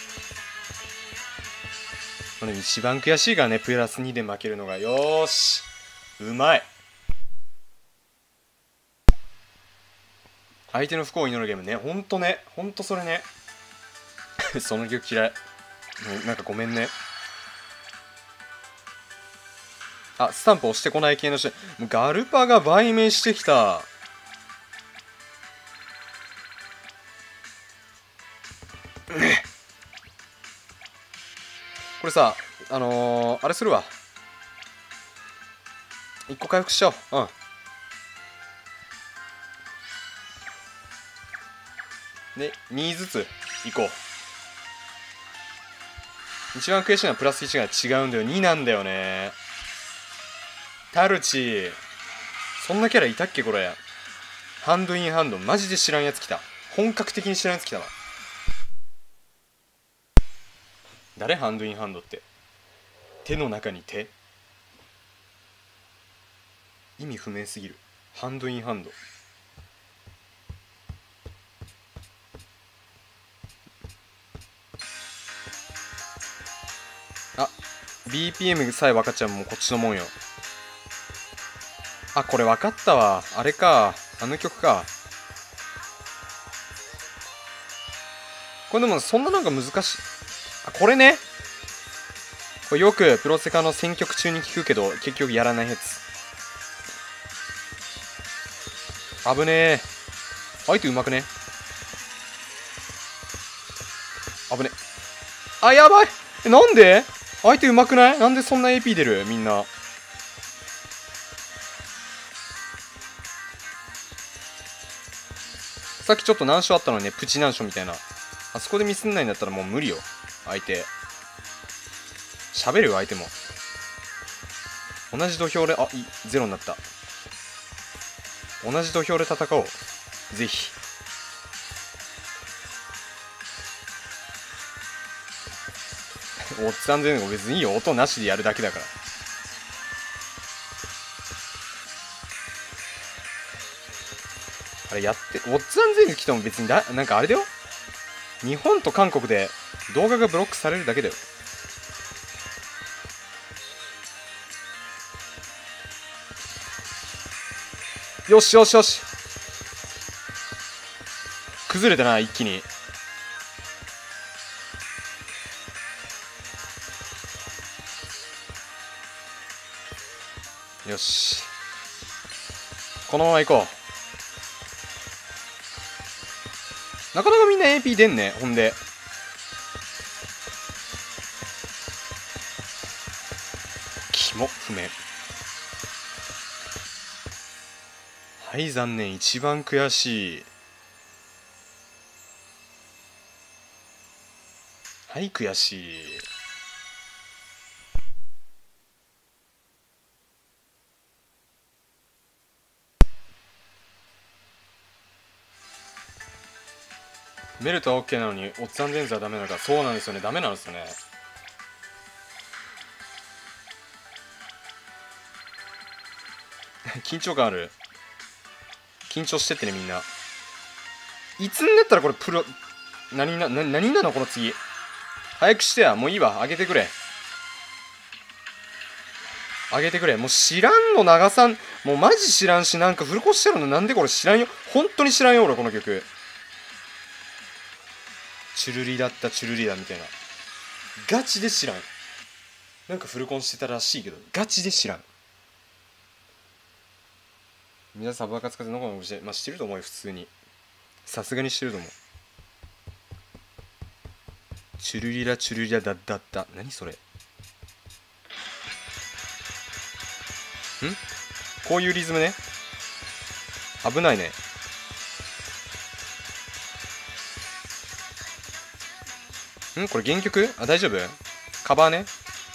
俺一番悔しいからね、プラス2で負けるのが。よーし、うまい。相手の不幸を祈るゲームね。ほんとね、ほんとそれね。その曲嫌い。なんかごめんね。あ、スタンプ押してこない系の人。ガルパが売名してきた。これさ、あれするわ。1個回復しよう。うん。で、2ずついこう。一番悔しいのはプラス1が違うんだよ。2なんだよね。タルチ。そんなキャラいたっけこれ。ハンドインハンド。マジで知らんやつ来た。本格的に知らんやつ来たわ。誰？ハンドインハンドって。手の中に手？意味不明すぎる。ハンドインハンド。あ、BPM さえ分かっちゃう。もうこっちのもんよ。あ、これ分かったわ。あれか。あの曲か。これでもそんななんか難しい。あ、これね。これよくプロセカの選曲中に聞くけど結局やらないやつ。危ねえ。相手うまくね。危ね。あ、やばい。なんで？相手うまくない？なんでそんな AP 出る？みんな。さっきちょっと難所あったのにね、プチ難所みたいな。あそこでミスんないんだったらもう無理よ、相手。喋るよ、相手も。同じ土俵で、ゼロになった。同じ土俵で戦おう。ぜひ。おっさん全然別にいいよ、音なしでやるだけだから。あれやって、ウォッツアンゼンズ来ても別になんかあれだよ。日本と韓国で動画がブロックされるだけだよ。よしよしよし。崩れたな、一気に。よし。 このまま行こう。なかなかみんな AP 出んね。ほんでキモ不明。はい、残念。一番悔しい。はい、悔しい。メルトは OK なのにおっさんレンズはダメなのか。そうなんですよね。ダメなんですよね。緊張感ある。緊張してってね、みんな。いつになったらこれプロ、何なのこの次。早くしてや。もういいわ。あげてくれ。あげてくれ。もう知らんの長さん。もうマジ知らんし、なんかフルコしてるのなんでこれ知らんよ。本当に知らんよ、俺この曲。チュルリだったチュルリだみたいな。ガチで知らん。なんかフルコンしてたらしいけど、ガチで知らん。皆さんサブアカ使ってのこのこして、まあ、してると思うよ、普通に。さすがにしてると思う。チュルリラチュルリラだだった。何それ。んこういうリズムね。危ないね。これ原曲？あ、大丈夫？カバーね。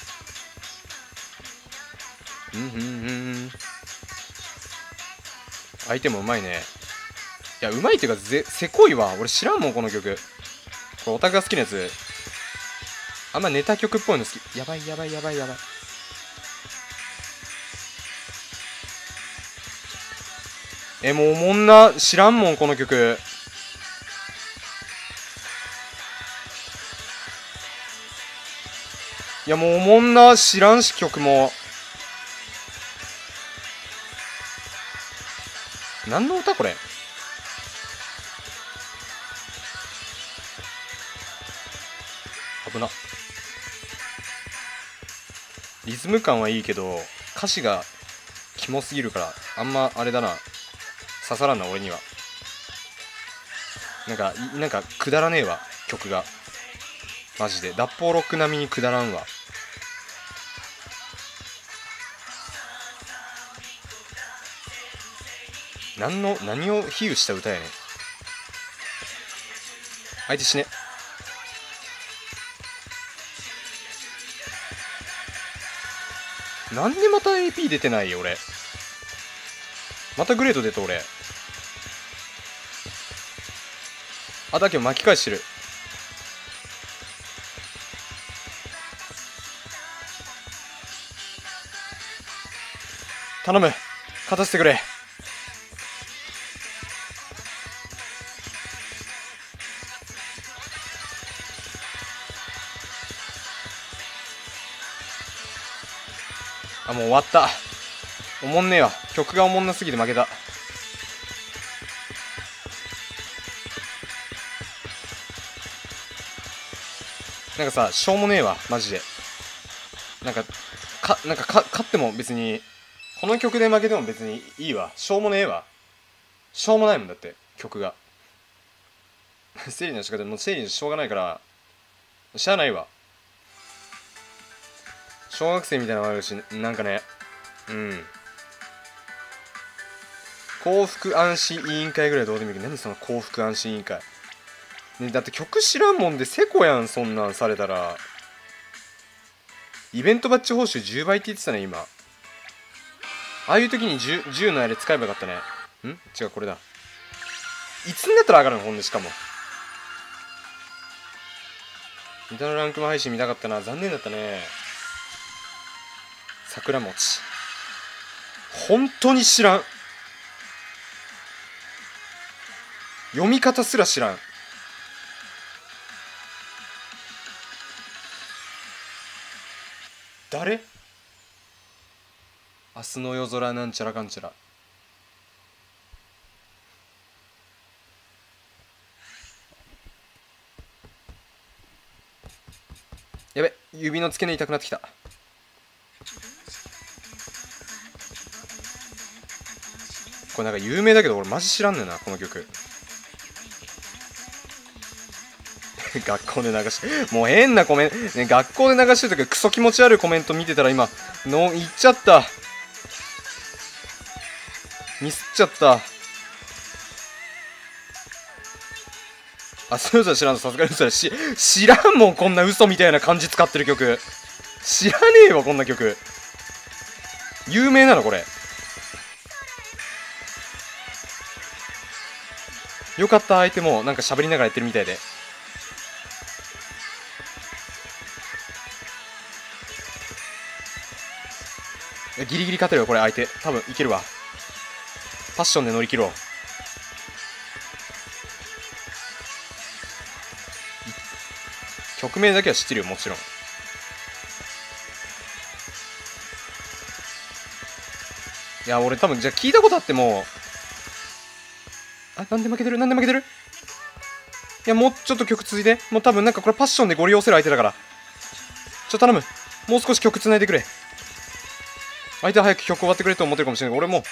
相手もうまいね。いや、うまいっていうか、せこいわ。俺知らんもん、この曲。これオタクが好きなやつ。あんまネタ曲っぽいの好き。やばいやばいやばいやばい。もうおもんな。知らんもん、この曲。いや、もうおもんな。知らんし、曲も。何の歌これ。危な。リズム感はいいけど歌詞がキモすぎるからあんまあれだな、刺さらんな俺には。なんかくだらねえわ曲が。マジで脱法ロック並みにくだらんわ。何を比喩した歌やねん。相手死ね。なんでまた AP 出てないよ俺。またグレード出た俺。あ、だけど巻き返してる。頼む、勝たせてくれ。あ、もう終わった。おもんねえわ。曲がおもんなすぎて負けた。なんかさ、しょうもねえわマジで。なんか勝っても別に、この曲で負けても別にいいわ。しょうもねえわ。しょうもないもんだって曲が。整理の仕方でもう整理しょうがないからしゃあないわ。小学生みたいなのもあるし、なんかね、幸福安心委員会ぐらいどうでもいいけど、何その幸福安心委員会、ね、だって曲知らんもんでせこやん。そんなんされたら。イベントバッジ報酬10倍って言ってたね今。ああいう時に 10のあれ使えばよかったね。違う、これだ。いつになったら上がるのほんで。しかも三田のランクマ配信見たかったな。残念だったね。桜餅本当に知らん。読み方すら知らん。誰？明日の夜空なんちゃらかんちゃら。やべ、指の付け根痛くなってきた。 これなんか有名だけど俺マジ知らんねんなこの曲。学校で流しもう変なコメント、ね、学校で流してる時クソ気持ち悪いコメント見てたら今の言っちゃった、ミスっちゃった。あ、そうじゃ知らんとさすがに嘘だし、知らんもんこんな嘘みたいな感じ使ってる曲知らねえわこんな曲。有名なのこれ。よかった相手もなんか喋りながらやってるみたいで。ギリギリ勝てるよこれ相手多分いけるわ。パッションで乗り切ろう。曲名だけは知ってるよもちろん。いや俺多分じゃあ聞いたことあっても、あ、なんで負けてるなんで負けてる。いやもうちょっと曲続いて、もう多分なんかこれパッションでゴリ押せる相手だから、頼む、もう少し曲つないでくれ。相手は早く曲終わってくれと思ってるかもしれないけど、俺も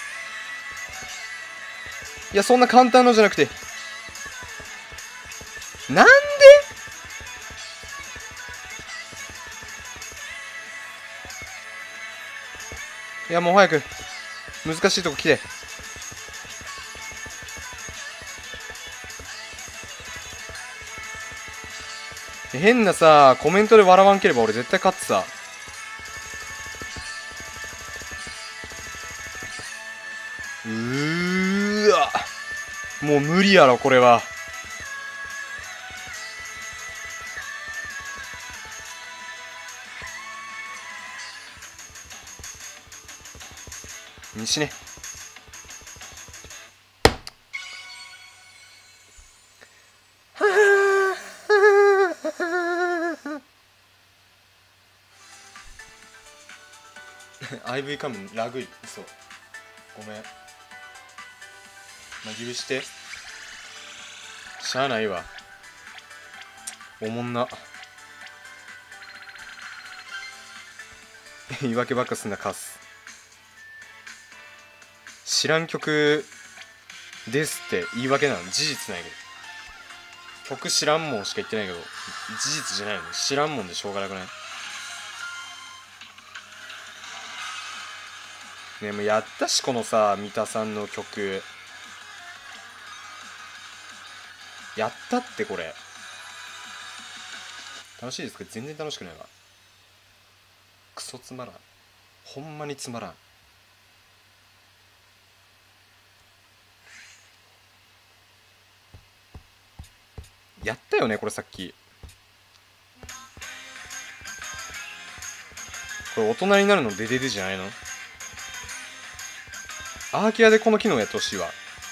いやそんな簡単のじゃなくて、なんでいやもう早く難しいとこ来て。変なさコメントで笑わんければ俺絶対勝ってさ。わもう無理やろこれは。死ね。IV カムラグいそう、ごめん、まあ、許して、しゃあないわ、おもんな言い訳ばっかすんなカス。知らん曲ですって言い訳なの、事実ないけど。曲知らんもんしか言ってないけど事実じゃないの、知らんもんでしょうがなくないね。もうやったしこのさ三田さんの曲やったって。これ楽しいですか？全然楽しくないわ。クソつまらん、ほんまにつまらん。やったよねこれさっき。これ大人になるのデデデじゃないの？アーキアでこの機能やってほしいわ。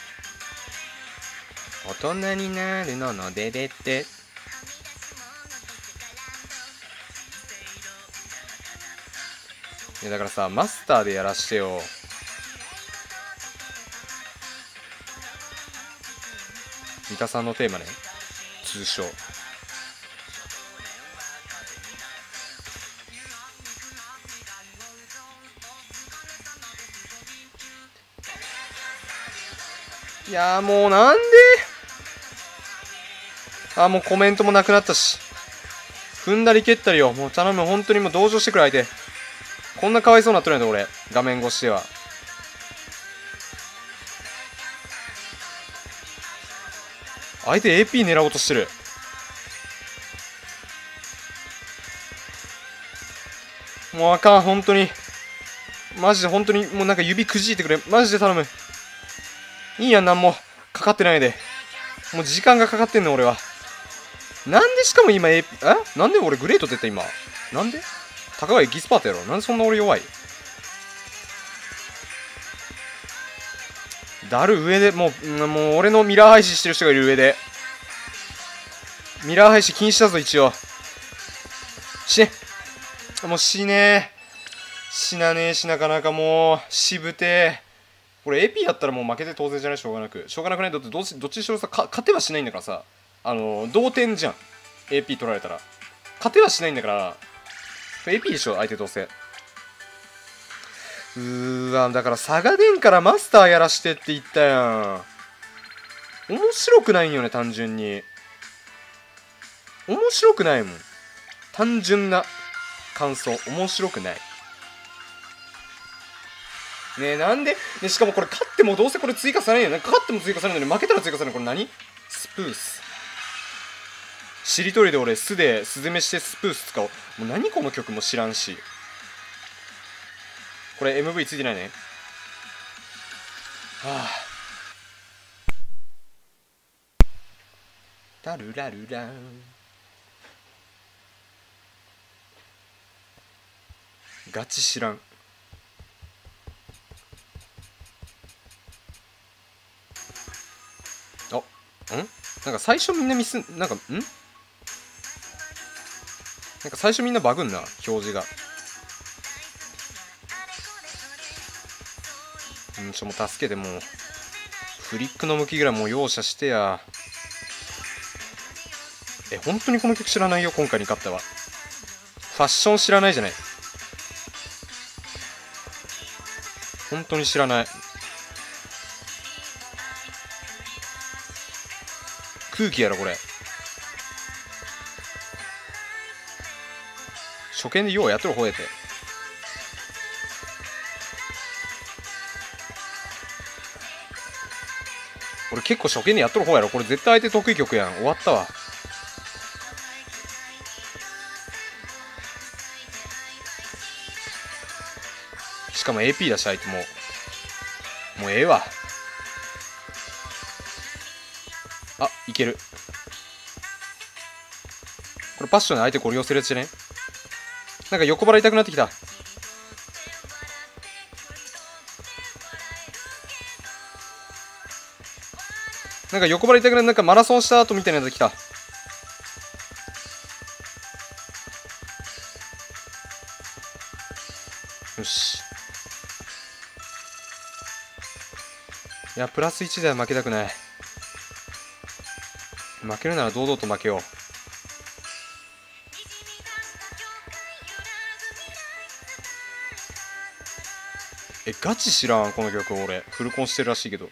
大人になるのデデデ。いやだからさマスターでやらしてよ。三田さんのテーマね、通称。いやもうなんで、あもうコメントもなくなったし、踏んだり蹴ったりよ、もう頼む、本当にもう同情してくれ相手。こんなかわいそうなっとるんやで俺、画面越しでは。相手 AP 狙おうとしてる。もうあかん本当に、マジで本当にもうなんか指くじいてくれ、マジで頼む。いいやん、なんもかかってないで、もう時間がかかってんの俺は。なんでしかも今なんで俺グレートって言った今。なんで高川エキスパートやろ、なんでそんな俺弱い。だる上でもう俺のミラー配信してる人がいる上で。ミラー配信禁止だぞ一応。死ね、もう死ね死なねえし、なかなかもうしぶてー。これ AP だったらもう負けて当然じゃない、しょうがなくない。だってどっちにしろさ勝てはしないんだからさ、同点じゃん。 AP 取られたら勝てはしないんだから、AP でしょ相手どうせ。 わ、だから佐賀電からマスターやらしてって言ったやん。面白くないんよね、単純に。面白くないもん。単純な感想、面白くない。ねえ、なんで、ね、しかもこれ勝ってもどうせこれ追加されんよね。勝っても追加されるのに負けたら追加されるの。これ何？スプース。しりとりで俺、スでスズメしてスプース使おう。もう何この曲も知らんし。これ MV ついてないね。はあ。タルラルラン。ガチ知らん。あ、なんか最初みんなミス、なんか最初みんなバグんな、表示が。もう助けて、もうフリックの向きぐらいもう容赦してや。本当にこの曲知らないよ。今回に勝ったわ。ファッション知らないじゃない。本当に知らない。空気やろこれ。初見でようやっとる方やて。俺結構初見でやっとる方やろ。これ絶対相手得意曲やん。終わったわ。しかも AP だし相手もうええわ。あ、いける。これパッションで相手これ寄せるやつじゃね。なんか横腹痛くなってきた。なんか横腹痛くなって、なんかマラソンした後みたいなやつ来た。よし。いや、プラス1では負けたくない。負けるなら堂々と負けよう。ガチ知らん、この曲。俺フルコンしてるらしいけど、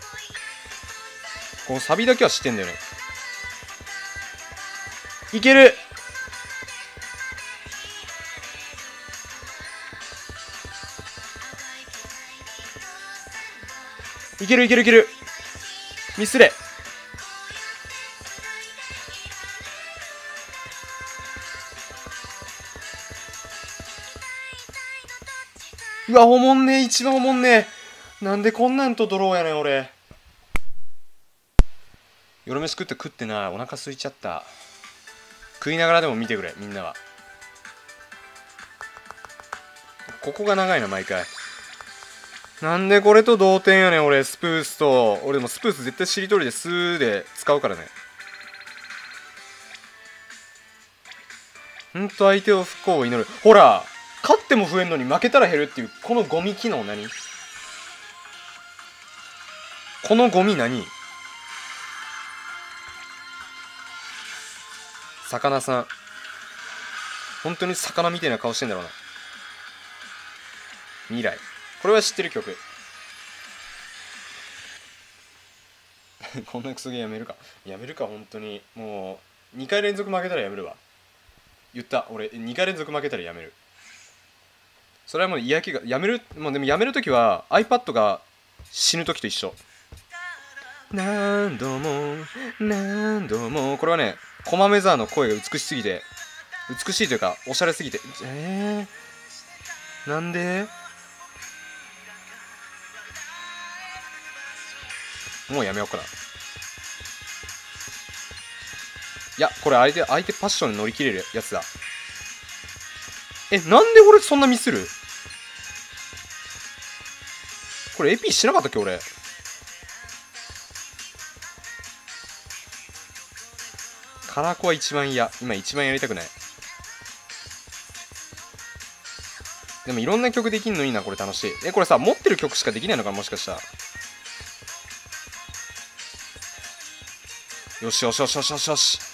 このサビだけは知ってんだよね。いける。いけるいけるいける。ミスれ。うわ、おもんねえ。一番おもんねえ。なんでこんなんとドローやねん俺。夜飯食ってない。お腹空いちゃった。食いながらでも見てくれ、みんなは。ここが長いな毎回。なんでこれと同点やねん俺。スプースと。俺でもスプース絶対しりとりでスーで使うからね。ほんと相手を不幸を祈る。ほら、勝っても増えんのに負けたら減るっていうこのゴミ機能。何このゴミ。何魚さん、本当に魚みたいな顔してんだろうな。未来。これは知ってる曲。こんなクソゲーやめるか。やめるか、本当に。もう2回連続負けたらやめるわ。言った。俺2回連続負けたらやめる。それはもう嫌気がやめる。もうでもやめるときは iPad が死ぬときと一緒。何度も何度も。これはね、コマメザーの声が美しすぎて、美しいというかおしゃれすぎて、なんでもうやめようかな。いや、これ相手パッションに乗り切れるやつだ。なんで俺そんなミスる。これ AP しなかったっけ俺。カラコは一番嫌。今一番やりたくない。でもいろんな曲できんのいいな。これ楽しい。これさ、持ってる曲しかできないのかな、もしかしたら。よしよしよしよしよしよし。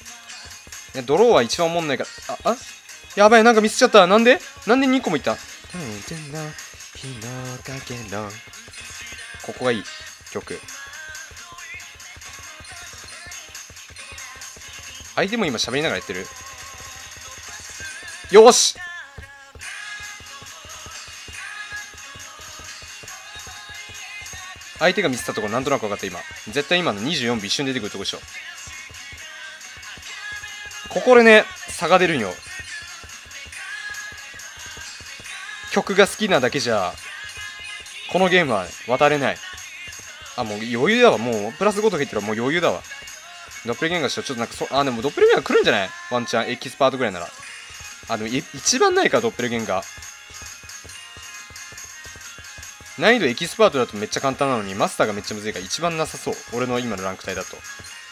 ドローは一番おもんないから。やばい、なんかミスっちゃった。なんで2個もいった。 ここがいい曲。相手も今喋りながらやってる。よし、相手が見せたところなんとなく分かった。今絶対今の24秒一瞬出てくるとこでしょ。ここでね差が出るんよ。曲が好きなだけじゃこのゲームは渡れない。あ、もう余裕だわ。もうプラス5とか言ったらもう余裕だわ。ドッペルゲンガーしよう。ちょっとなんかでもドッペルゲンガー来るんじゃない？ワンチャンエキスパートぐらいなら。でも一番ないか、ドッペルゲンガー。難易度エキスパートだとめっちゃ簡単なのに、マスターがめっちゃむずいから一番なさそう。俺の今のランク帯だと。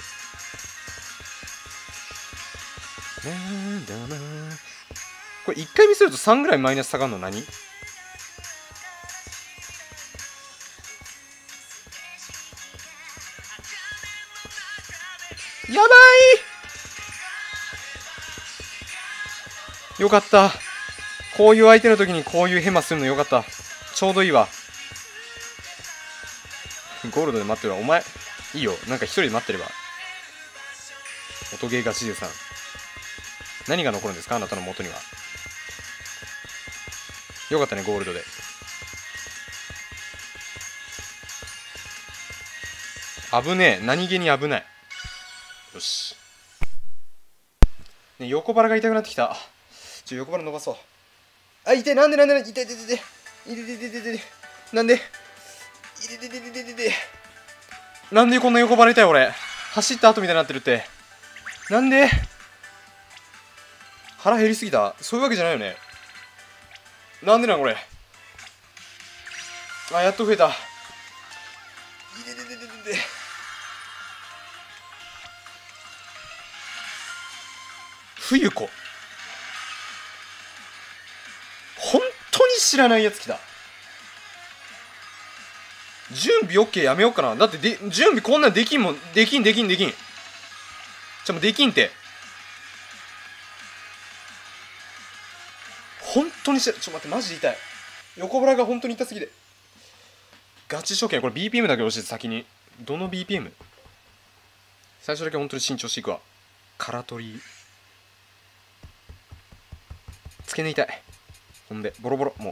これ1回見せると3ぐらいマイナス下がるの何？やばい。よかった。こういう相手の時にこういうヘマするのよかった。ちょうどいいわ。ゴールドで待ってるわ。お前いいよ、なんか一人で待ってれば。音ゲーガチでさん、何が残るんですか、あなたの元には。よかったね、ゴールドで。危ねえ、何気に危ない。よし、ね、横腹が痛くなってきた。横腹伸ばそう。あ、痛い。なんで痛い痛い痛い痛い痛い痛い痛い痛い。なんで痛い痛い痛い痛い痛い。なんでこんな横腹痛い俺。走った後みたいになってるって。なんで腹減りすぎた？そういうわけじゃないよね。なんでこれ。あ、やっと増えた。痛い痛い痛い痛い痛い。冬子、本当に知らないやつ来た。準備 OK やめようかな。だって準備こんなんできんもん。できん。もうできんって。本当に待って、マジで痛い。横腹が本当に痛すぎて。ガチ初見。これ BPM だけ教えて先に。どの BPM？ 最初だけ本当に慎重していくわ。空取り付け根痛い。ほんでボロボロ。も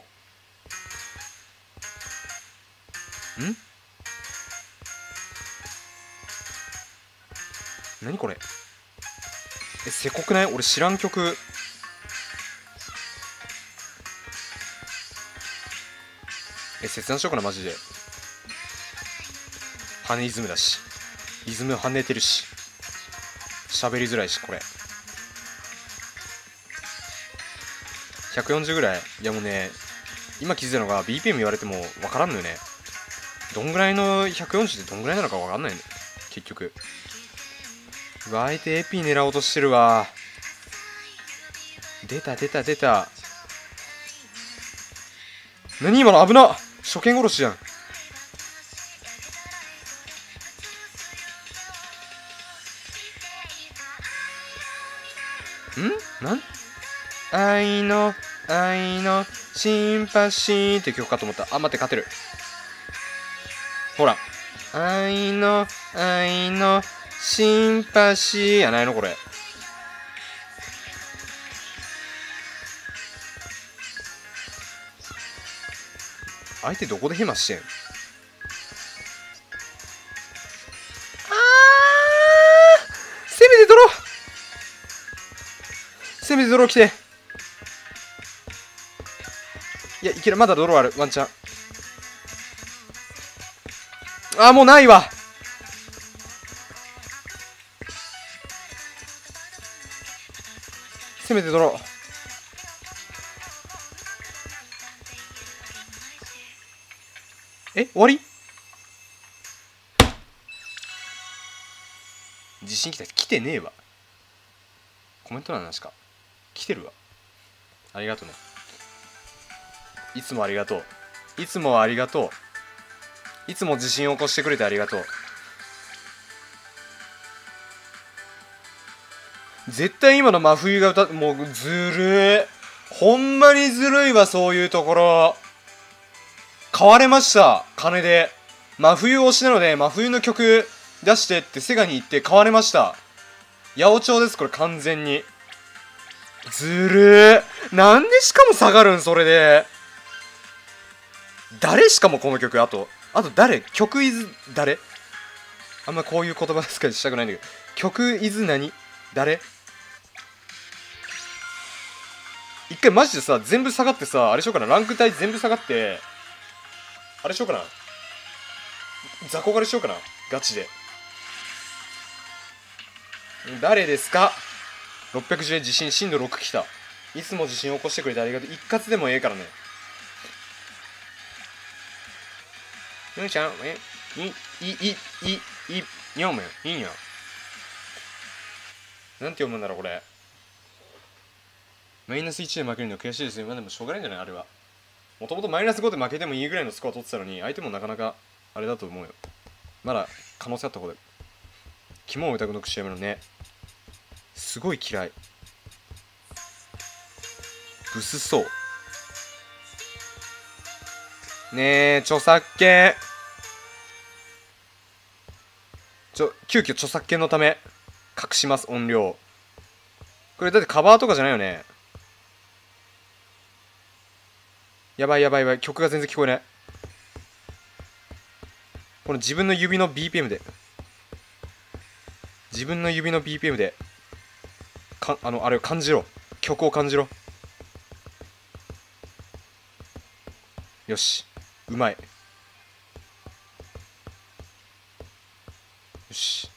うん何これ。せこくない？俺知らん曲。切断しようかなマジで。跳ねイズムだし、イズム跳ねてるし、喋りづらいし。これ140ぐらい。いやもうね、今気づいたのが BPM 言われても分からんのよね。どんぐらいの140ってどんぐらいなのか分かんないね結局。うわ、相手エピ狙おうとしてるわ。出た。何今の。危な。初見殺しじゃん。愛のシンパシーって曲かと思った。あ、待って、勝てる。ほら、愛のシンパシーやないのこれ。相手どこでヘマしてん？せめてドロー来て。いや、いける。まだドローある。ワンチャン。もうないわ。せめてドロー。終わり？地震来てねえわ。コメント欄なしか。来てるわ。ありがとね。いつもありがとう。いつも地震を起こしてくれてありがとう。絶対今の真冬がもうずるほんまにずるいわ、そういうところ。買われました、金で。真冬推しなので、真冬の曲出してってセガに行って買われました。八百長です、これ完全に。ずるー。なんでしかも下がるん、それで。誰しかもこの曲、あと誰曲イズ誰あんまこういう言葉使いしたくないんだけど。曲イズ何誰一回マジでさ、全部下がってさ、あれしようかな。ランク帯全部下がって、あれしようかな。雑魚狩りしようかな。ガチで。誰ですか？ 610 円地震、震度6来た。いつも地震起こしてくれてありがとう。一括でもええからね。よいしょ、読むよ。いいんや。なんて読むんだろう、これ。マイナス1で負けるの悔しいですよ。まあでもしょうがないんじゃない？あれは。もともとマイナス5で負けてもいいぐらいのスコア取ってたのに、相手もなかなかあれだと思うよ。まだ可能性あった方で。肝を疑うのくしやめろね。すごい嫌い。ブスそう。ねえ、著作権。急遽著作権のため、隠します、音量。これだってカバーとかじゃないよね。やばいやばいやばい。曲が全然聞こえない。この自分の指の BPM で。自分の指の BPM で。あれを感じろ。曲を感じろ。よし。うまい。よし。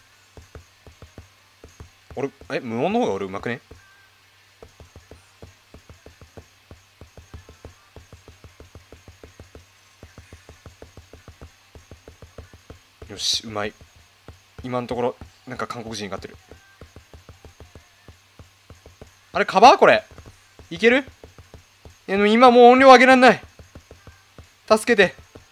無音の方が俺うまくね？よし、うまい。今のところ、なんか韓国人に勝ってる。あれ、カバーこれ。いける？でも今もう音量上げらんない。助けて。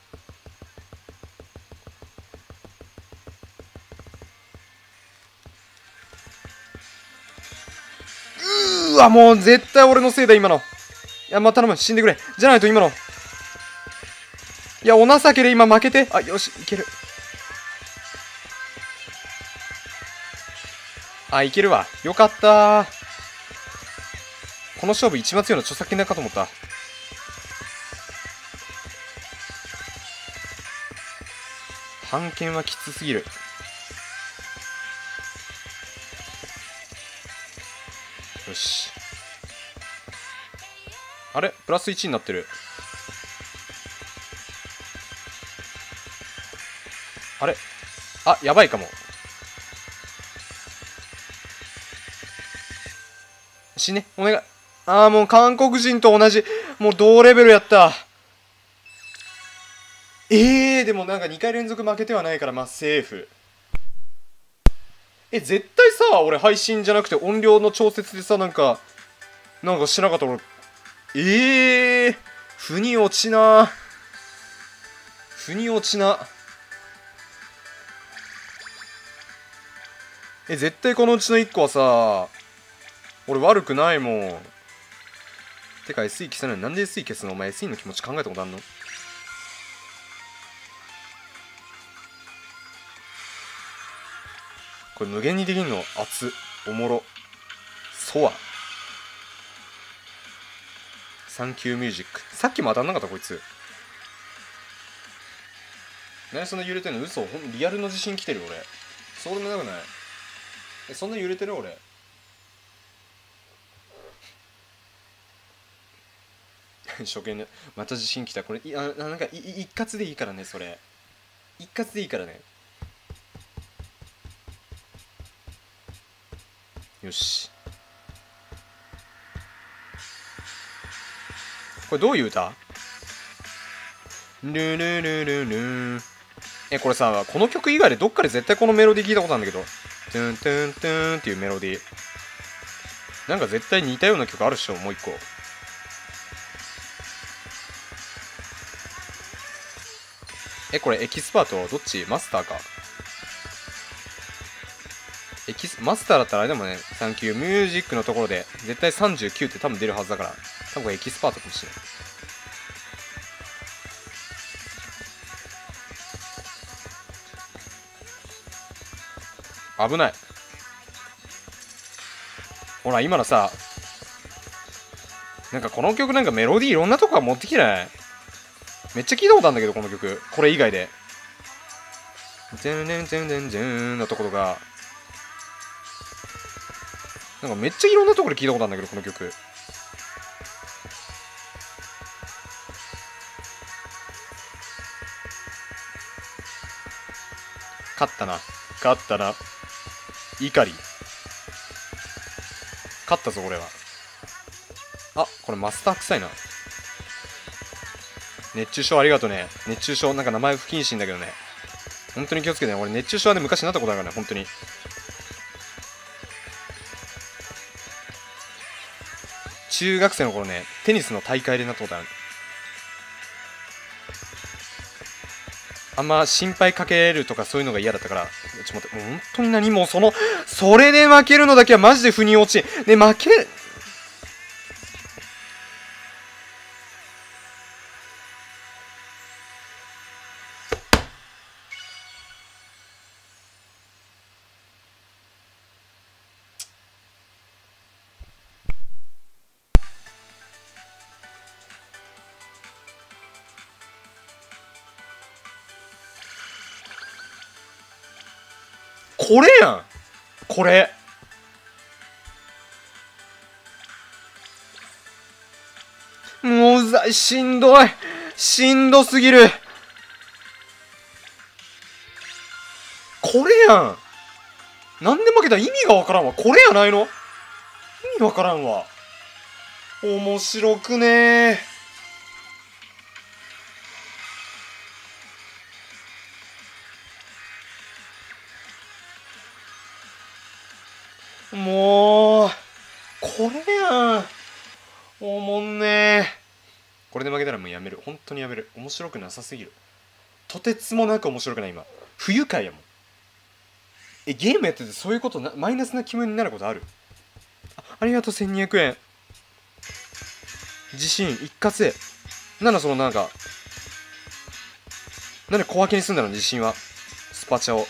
うーわ、もう絶対俺のせいだ、今の。いや、まあ、頼む、死んでくれ。じゃないと今の。いや、お情けで今負けて。あ、よし、いける。あ、いけるわ。よかったー。この勝負一番強いの著作権だかと思った。判権はきつすぎる。よし。あれプラス1になってる。あれやばいかも。死ね。お願い。もう韓国人と同じ。もう同レベルやった。でもなんか2回連続負けてはないから、まあセーフ。絶対さ、俺配信じゃなくて音量の調節でさ、なんかしなかった俺。腑に落ちな。腑に落ちな。絶対このうちの1個はさ、俺悪くないもん。てか SE 消さないの？なんで SE 消すの？お前 SE の気持ち考えたことあんの？これ無限にできんの？熱っ。おもろ。ソワ。サンキューミュージック。さっきも当たんなかったこいつ。何そんな揺れてんの？嘘。リアルの地震来てる俺。そうでもなくない？そんな揺れてる俺。初見でまた地震来た。これなんか一括でいいからね。それ一括でいいからね。よし。これどういう歌？ルルルルル。これさ、この曲以外でどっかで絶対このメロディー聞いたことあるんだけど、トゥントゥントゥンっていうメロディー。なんか絶対似たような曲あるっしょ、もう一個。これエキスパートどっち？マスターか。 マスターだったらあれでもね、サンキューミュージックのところで絶対39って多分出るはずだから、多分これエキスパートかもしれない。危ない。ほら今のさ、なんかこの曲なんかメロディーいろんなとこから持ってきてない？めっちゃ聞いたことあるんだけどこの曲、これ以外でジェンジェンジェンジェンジェンのところがなんかめっちゃいろんなところで聞いたことあるんだけどこの曲。勝ったな勝ったな怒り勝ったぞ俺は。あ、これマスター臭いな。熱中症ありがとね。熱中症なんか名前不謹慎だけどね、本当に気をつけてね。俺熱中症はね昔なったことあるからね、本当に。中学生の頃ねテニスの大会でなったことある。あんま心配かけるとかそういうのが嫌だったから。ちょっと待って、もう本当に何もそれで負けるのだけはマジで腑に落ちね。負けこれやんこれ。もうしんどい、しんどすぎる。これやん。なんで負けた？意味がわからんわ。これやないの？意味わからんわ。面白くねー。もうこれやん。おもんねー。これで負けたらもうやめる。本当にやめる。面白くなさすぎる。とてつもなく面白くない今。不愉快やもん。ゲームやっててそういうことマイナスな気分になることある？ありがとう1200円。自信一括。なんだそのなんかなんで小分けにすんだろう自信は。スパチャを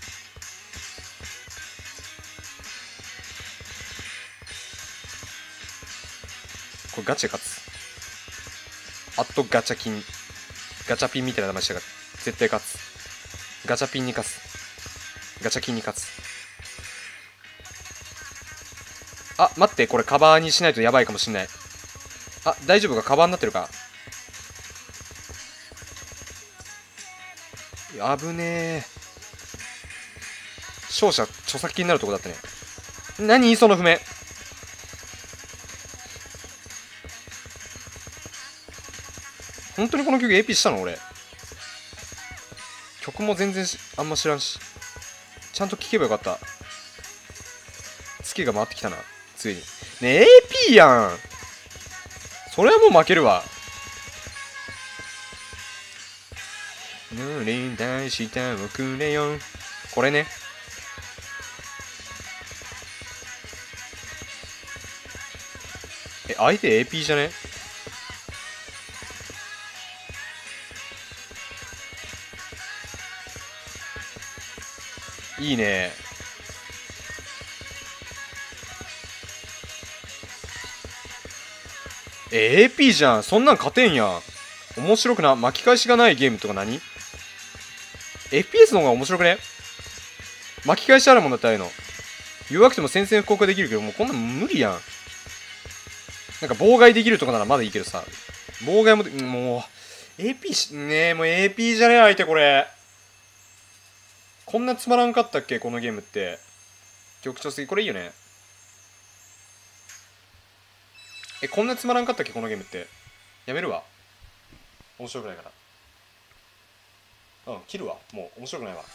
これガチで勝つ。あとガチャキンガチャピンみたいな名前してが絶対勝つ。ガチャピンに勝つ。ガチャキンに勝つ。あ、待って、これカバーにしないとやばいかもしんない。あ、大丈夫か？カバーになってるか？やぶねえ。勝者著作権になるとこだったね。何その譜面。本当にこの曲 AP したの？俺曲も全然あんま知らんし、ちゃんと聴けばよかった。月が回ってきたなついに。ねえ AP やん。それはもう負けるわ。塗り出したをくれよ。これね。相手 AP じゃね？いいね。AP じゃん。そんなん勝てんやん。面白くな。巻き返しがないゲームとか何？ FPS の方が面白くね？巻き返しあるもんだってああいうの。弱くても宣戦布告ができるけど、もうこんなん無理やん。なんか妨害できるとかならまだいいけどさ。妨害ももう AP ねえ、もう AP じゃねえ相手これ。こんなつまらんかったっけこのゲームって。局長すぎ。これいいよね。こんなつまらんかったっけこのゲームって。やめるわ。面白くないから。切るわ。もう面白くないわ。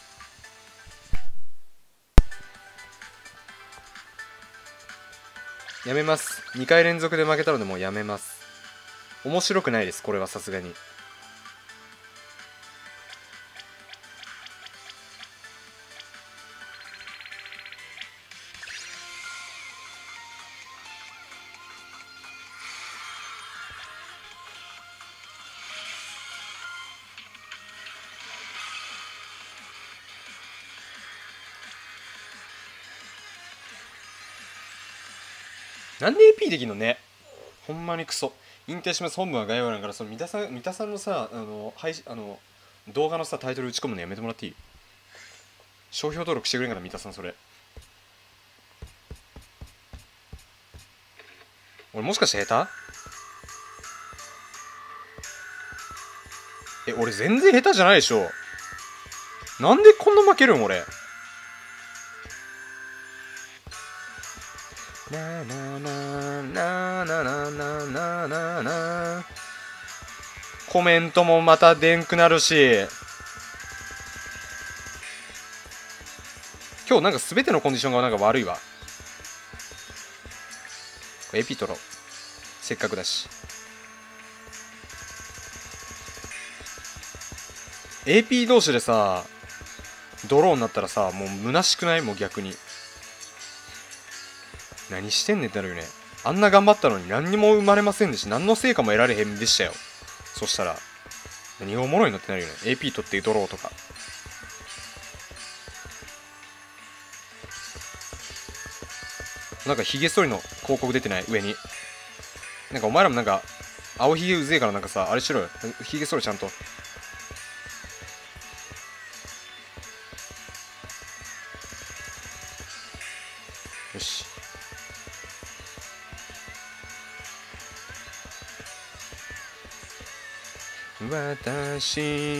やめます。2回連続で負けたのでもうやめます。面白くないですこれはさすがに。 なんで AP できんのね。ほんまにクソ。引退します本部は概要欄から、その三田さんのさ、動画のさタイトル打ち込むのやめてもらっていい？商標登録してくれんから三田さん。それ俺もしかして下手？俺全然下手じゃないでしょ。なんでこんな負けるん俺。ななななななななな。コメントもまたでんくなるし、今日なんか全てのコンディションがなんか悪いわ。エピ取ろう、せっかくだし。AP 同士でさドローになったらさ、もう虚しくない？もう逆に何してんねんってなるよね。あんな頑張ったのに何にも生まれませんでした。何の成果も得られへんでしたよ。そしたら何がおもろいのってなるよね。 AP 取ってドローとか。なんかヒゲ剃りの広告出てない？上になんかお前らもなんか青ひげうぜえからなんかさあれしろよ、ヒゲ剃りちゃんと。よし。私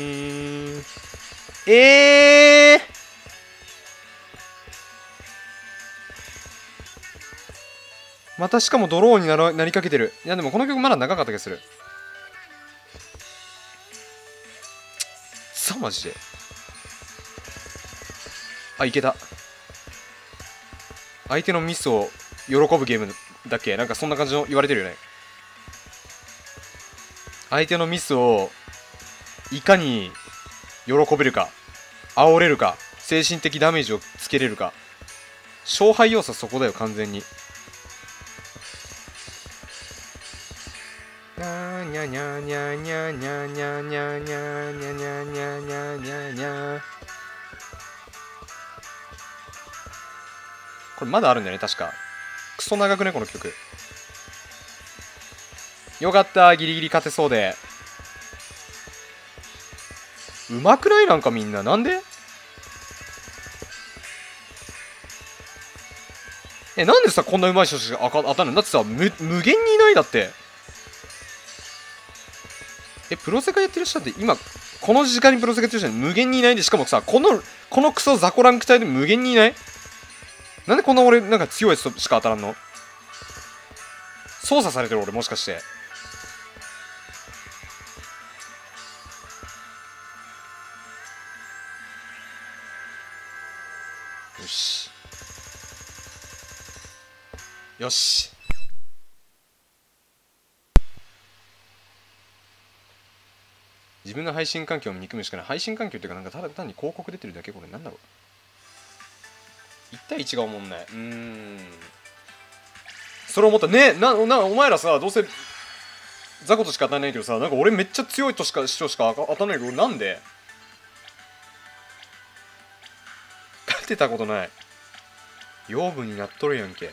またしかもドローになりかけてる。いやでもこの曲まだ長かった気がする。さマジで。あ、いけた。相手のミスを喜ぶゲームだっけ？なんかそんな感じの言われてるよね。相手のミスをいかに喜べるか、煽れるか、精神的ダメージをつけれるか。勝敗要素そこだよ完全に。にゃにゃにゃにゃにゃにゃにゃにゃにゃにゃにゃにゃにゃにゃにゃ。これまだあるんだよね確か。クソ長くねこの曲。よかった、ギリギリ勝てそうで。うまくない？なんかみんななんで？なんでさこんなうまい人しか当たるの？だってさ無限にいないだって。プロセカやってる人って今この時間にプロセカやってる人無限にいないで、しかもさこのクソ雑魚ランク帯で無限にいない？なんでこんな俺なんか強いやつしか当たらんの？操作されてる俺もしかして。よしよし。自分の配信環境を憎むしかない。配信環境っていうかなんかただ単に広告出てるだけ。これなんだろう。1対1がおもんない。それ思ったね。お前らさどうせ雑魚としか当たんないけどさ、なんか俺めっちゃ強い人しか当たんないけど、なんで勝てたことない。養分になっとるやんけ。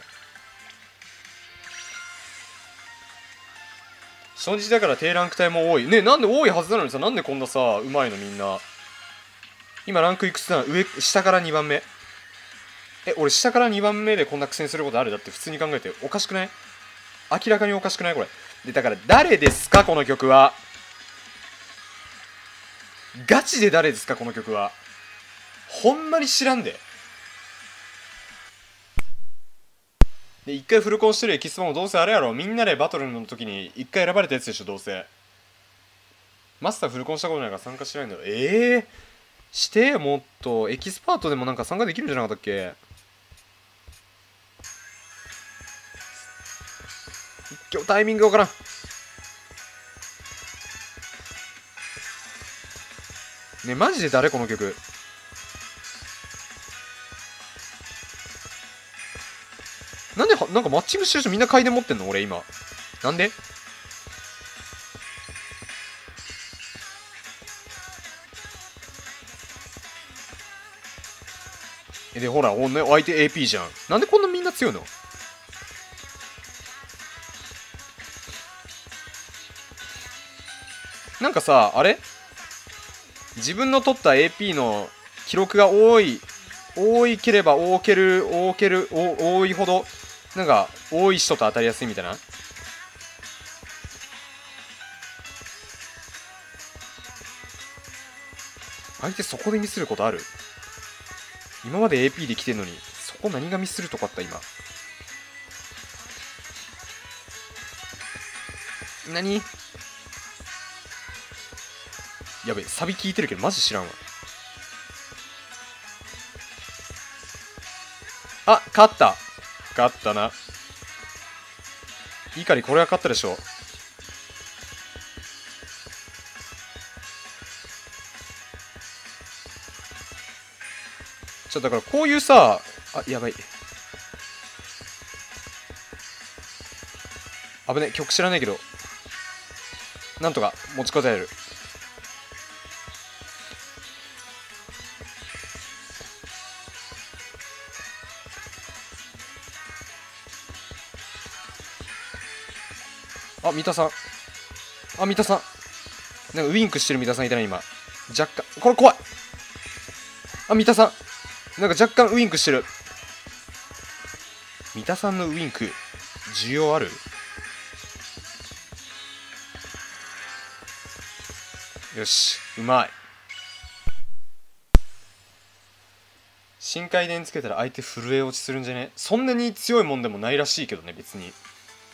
初日だから低ランク帯も多いね。なんで多いはずなのにさ、なんでこんなさうまいのみんな。今ランクいくつなの？下から2番目。俺下から2番目でこんな苦戦することある？だって普通に考えておかしくない？明らかにおかしくない？これでだから誰ですかこの曲は。ガチで誰ですかこの曲は。ほんまに知らんで。で一回フルコンしてるエキスパもどうせあれやろ、みんなでバトルの時に一回選ばれたやつでしょどうせ。マスターフルコンしたことないから参加しないんだよ。してもっとエキスパートでもなんか参加できるんじゃなかったっけ？今日タイミングわからん。ねマジで誰この曲。なんかマッチングしてる人みんな階段持ってんの俺今。なんで？でほら相手 AP じゃん。なんでこんなみんな強いの？ なんかさ、あれ自分の取った AP の記録が多ければ多いほど、なんか、多い人と当たりやすいみたいな。相手そこでミスることある？今まで AP で来てんのに、そこ何がミスるとこあった今。何？やべ、サビ聞いてるけどマジ知らんわ。あ、勝ったな。いいかにこれは勝ったでしょ。だからこういうさ、あ、やばい。危ね、曲知らないけど、なんとか持ちこたえる。あ、三田さん。三田さん。なんかウインクしてる三田さんいたね、今。若干。これ怖い。三田さん。なんか若干ウインクしてる。三田さんのウインク、需要ある？よし、うまい。深海伝つけたら相手震え落ちするんじゃね？そんなに強いもんでもないらしいけどね、別に。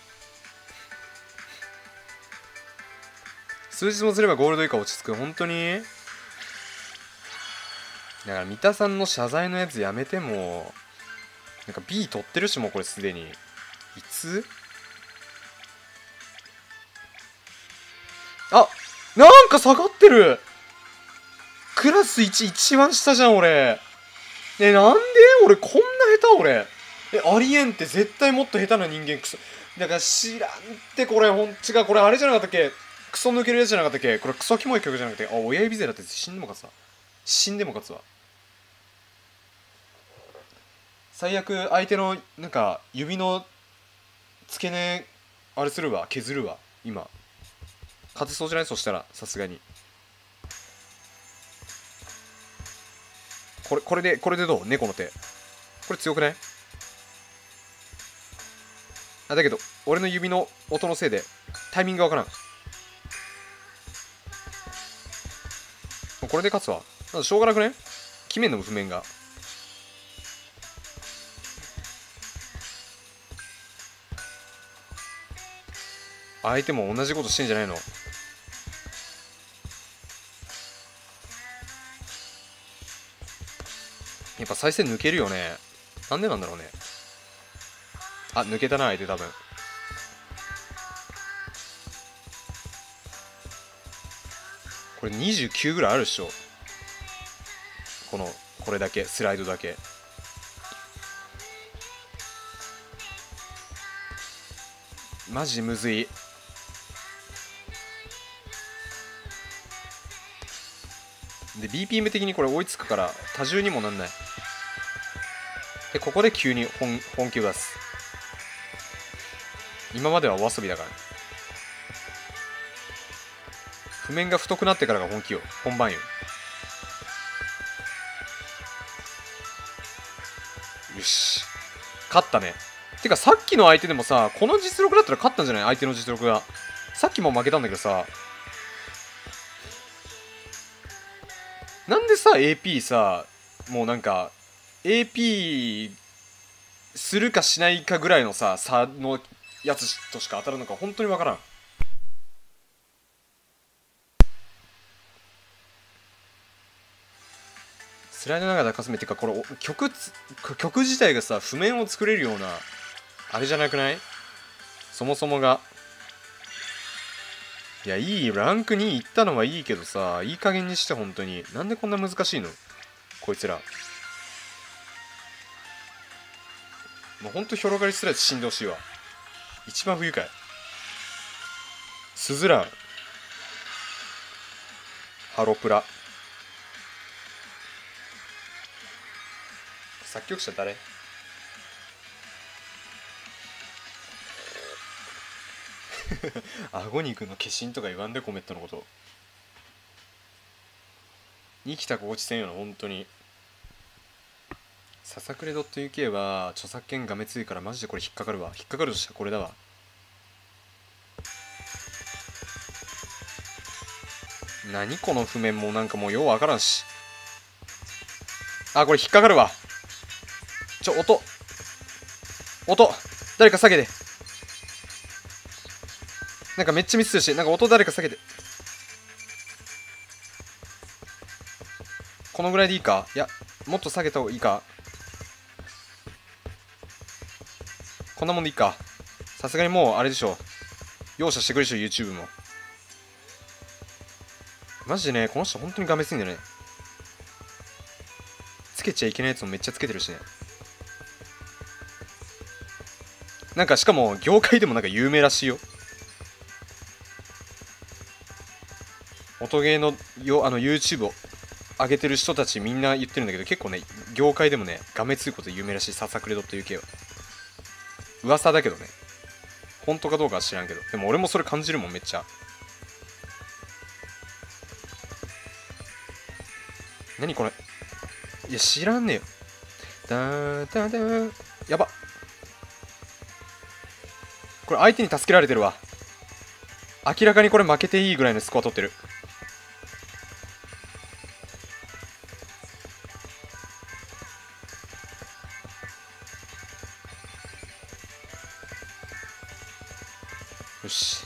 数日もすればゴールド以下落ち着く。本当に？だから三田さんの謝罪のやつやめても。なんか B 取ってるし、もうこれすでに。いつ？あ、なんか下がってる。クラス1一番下じゃん俺。なんで俺こんな下手俺。ありえんって。絶対もっと下手な人間クソ。だから知らんってこれ。違う、これあれじゃなかったっけ？クソ抜けるやつじゃなかったっけ？これクソキモい曲じゃなくて。親指勢だって死んでも勝つわ。死んでも勝つわ。最悪相手のなんか指の付け根あれするわ、削るわ今。勝てそうじゃない？そしたらさすがにこれでどう？猫の手これ強くない？だけど俺の指の音のせいでタイミングがわからん。これで勝つわ。なんかしょうがなくね？決めんのも譜面が。相手も同じことしてんじゃないの？やっぱ再生抜けるよね。なんでなんだろうね。あ、抜けたな相手多分。これ29ぐらいあるっしょ。これだけスライドだけ。マジむずい。で BPM 的にこれ追いつくから多重にもなんない。でここで急に本気を出す。今まではお遊びだから。譜面が太くなってからが本気よ。本番よ。よし勝ったね。てかさっきの相手でもさ、この実力だったら勝ったんじゃない？相手の実力が。さっきも負けたんだけどさ、なんでさ AP さ、もうなんか AP するかしないかぐらいのさ差のやつとしか当たるのか本当に分からん。スライドながらかすめっていうか、これ曲自体がさ譜面を作れるようなあれじゃなくない？そもそもが。いや、いいランクに行ったのはいいけどさ、いい加減にして。本当になんでこんな難しいのこいつら。もうほんと広がりすら死んでほしいわ。一番不愉快。スズラン、ハロプラ。作曲者誰？顎に行くの化身とか言わんで、コメットのこと。 生きた心地せんよな本当に。ささくれ .uk は著作権がめついからマジでこれ引っかかるわ。引っかかるとしたらこれだわ。何この譜面もなんかもうようわからんし。あ、これ引っかかるわ。音誰か下げて。なんかめっちゃミスするし、なんか音誰か下げて。このぐらいでいいか。いやもっと下げた方がいいか。こんなもんでいいか。さすがにもうあれでしょ。容赦してくれでしょ YouTube も。マジでね、この人本当に画面すぎんだよね。つけちゃいけないやつもめっちゃつけてるしね。なんかしかも業界でもなんか有名らしいよ。音ゲーのYouTube を上げてる人たちみんな言ってるんだけど、結構ね業界でもね画面つくこと有名らしい。ささくれ .uk は噂だけどね、本当かどうかは知らんけど、でも俺もそれ感じるもんめっちゃ。何これ。いや知らんねえよ。やば。これ相手に助けられてるわ。明らかにこれ負けていいぐらいのスコア取ってる。よし。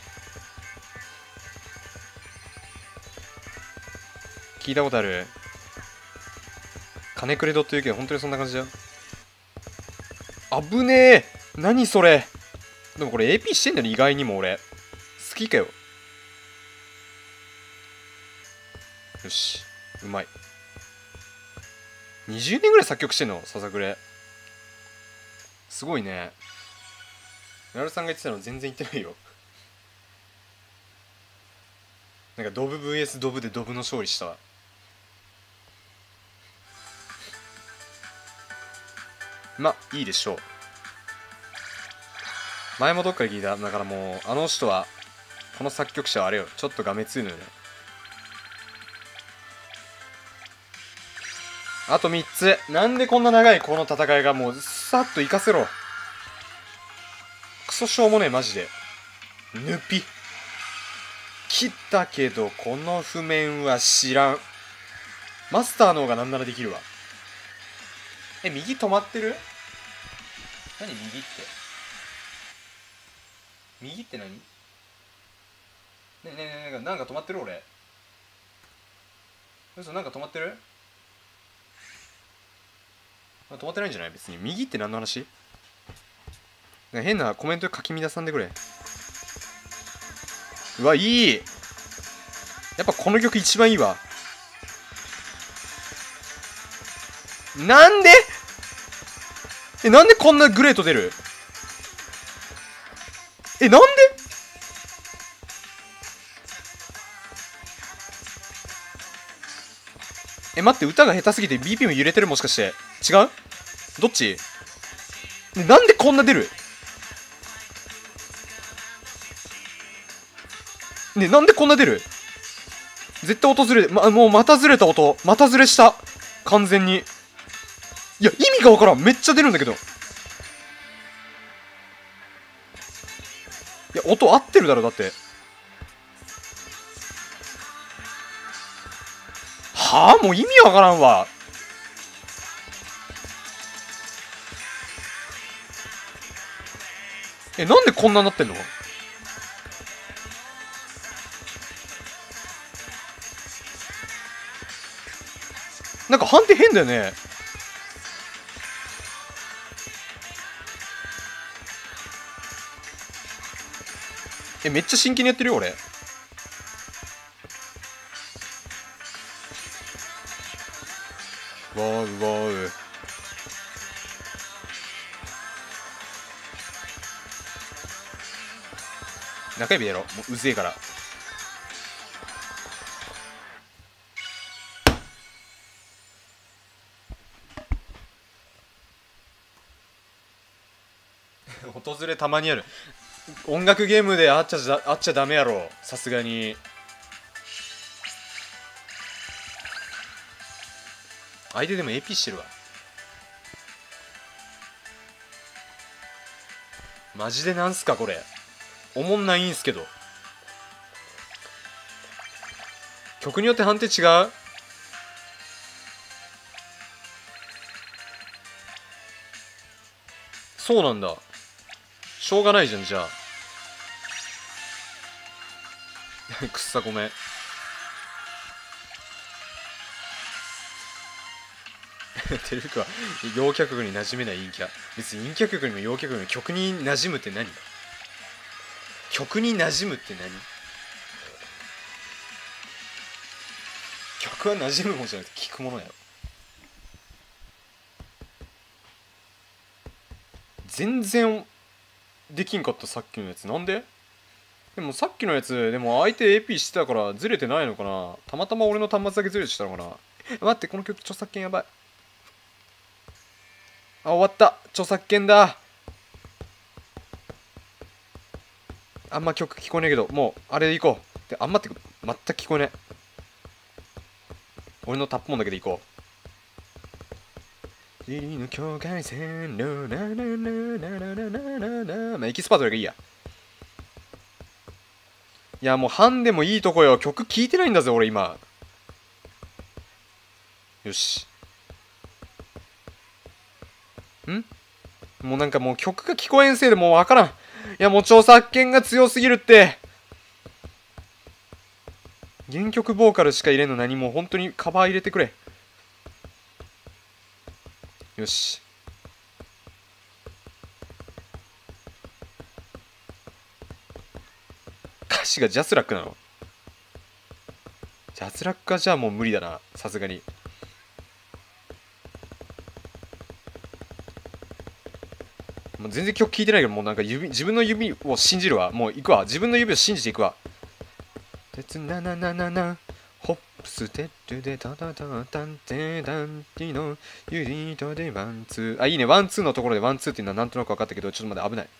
聞いたことある。金くれ .uk は本当にそんな感じだよ。あぶねえ。何それ。でもこれ AP してんだよね、意外にも俺。好きかよ。よし。うまい。20年ぐらい作曲してんのささくれ。すごいね。なるさんが言ってたの全然言ってないよ。なんかドブ VS ドブでドブの勝利したわ。まあいいでしょう。前もどっかで聞いた。だからもうあの人は、この作曲者はあれよ、ちょっとがめついのよね。あと3つ。なんでこんな長いこの戦いが。もうさっと行かせろ。クソしょうもねえマジで。ぬぴ切ったけどこの譜面は知らん。マスターの方がなんならできるわ。右止まってる。何右って。右って何。ねえねえねえ、なんか止まってる俺。嘘、なんか止まってる。止まってないんじゃない別に。右って何の話。なんか変なコメントで書き乱さんでくれ。うわいい。やっぱこの曲一番いいわ。なんでなんでこんなグレート出る。なんで。待って、歌が下手すぎて BPM 揺れてる。もしかして違う。どっち。なんでこんな出る。なんでこんな出る。絶対音ずれ、もうまたずれた音。またずれした完全に。いや意味がわからん。めっちゃ出るんだけど。いや音合ってるだろだって。はあもう意味わからんわ。なんでこんなになってんの。なんか判定変だよね。めっちゃ真剣にやってるよ俺。わうわう。中指やろもううぜえから。訪れたまにある。音楽ゲームであっちゃダメやろさすがに。 相手でも AP してるわ。マジでなんすかこれ。おもんないんすけど。曲によって判定違う。そうなんだ。しょうがないじゃんじゃあ。くっさごめん。テレビ局は陽キャ曲に馴染めない陰キャ。別に陰キャ曲にも陽キャ曲にも曲に馴染むって何？曲に馴染むって何？曲は馴染むもんじゃなくて聴くものやろ。全然できんかったさっきのやつ。なんで？でもさっきのやつでも相手 AP してたからずれてないのかな。たまたま俺の端末だけずれてたのかな。待って、この曲著作権やばい。あ、終わった。著作権だ。あんま曲聞こえねえけど、もうあれでいこう。で、あんまって全く聞こえねえ。俺のタップモンだけでいこう。リリの境界線のなななななななな。まあエキスパートがいいや。いやもうハンでもいいとこよ。曲聴いてないんだぜ俺今。よし。もうなんかもう曲が聞こえんせいでもうわからん。いやもう著作権が強すぎるって。原曲ボーカルしか入れんの何もう本当にカバー入れてくれ。よし。歌詞がジャスラックなの？ジャスラックはじゃあもう無理だな、さすがに。もう全然曲聴いてないけど、もうなんか自分の指を信じるわ。もう行くわ。自分の指を信じていくわ。鉄なななななホップステッドでタタタタンテダンティのユニットでワンツー。あ、いいね。ワンツーのところでワンツーっていうのはなんとなく分かったけど、ちょっと待って、危ない。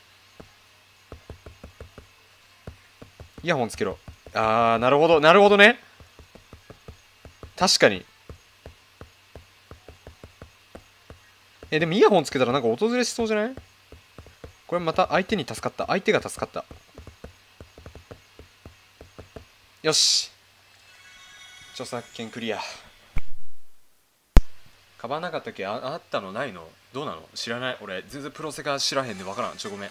イヤホンつけろ。あー、なるほど、なるほどね。確かに。でもイヤホンつけたらなんか音ずれしそうじゃない？これまた相手に助かった。相手が助かった。よし。著作権クリア。カバンなかったっけ？あったのないの？どうなの？知らない。俺全然プロセカ知らへんで分からん。ごめん。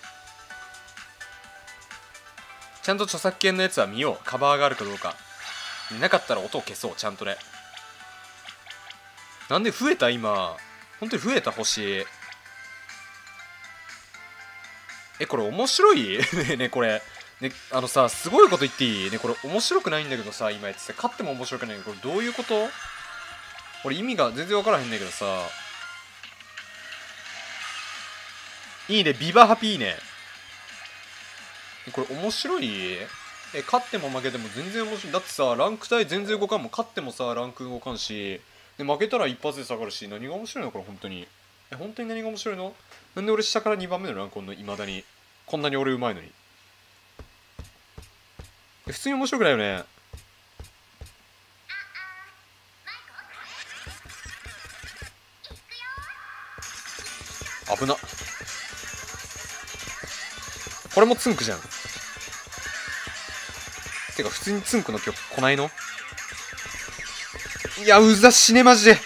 ちゃんと著作権のやつは見よう。カバーがあるかどうか。なかったら音を消そう。ちゃんとね。なんで増えた今。本当に増えた星。これ面白い？ねこれ。ね、さ、すごいこと言っていい？ねこれ面白くないんだけどさ、今やってさ、勝っても面白くないけど、これどういうこと？俺意味が全然分からへんねんけどさ。いいね、ビバハピいいね。これ面白い？勝っても負けても全然面白い。だってさ、ランク帯全然動かんもん。勝ってもさ、ランク動かんし。で、負けたら一発で下がるし、何が面白いのこれ、本当に。本当に何が面白いの？なんで俺下から2番目のランクいまだに。こんなに俺うまいのに。普通に面白くないよね。危な。これもツンクじゃん。てか普通にツンクの曲来ないの？いや、うざ死ねマジで。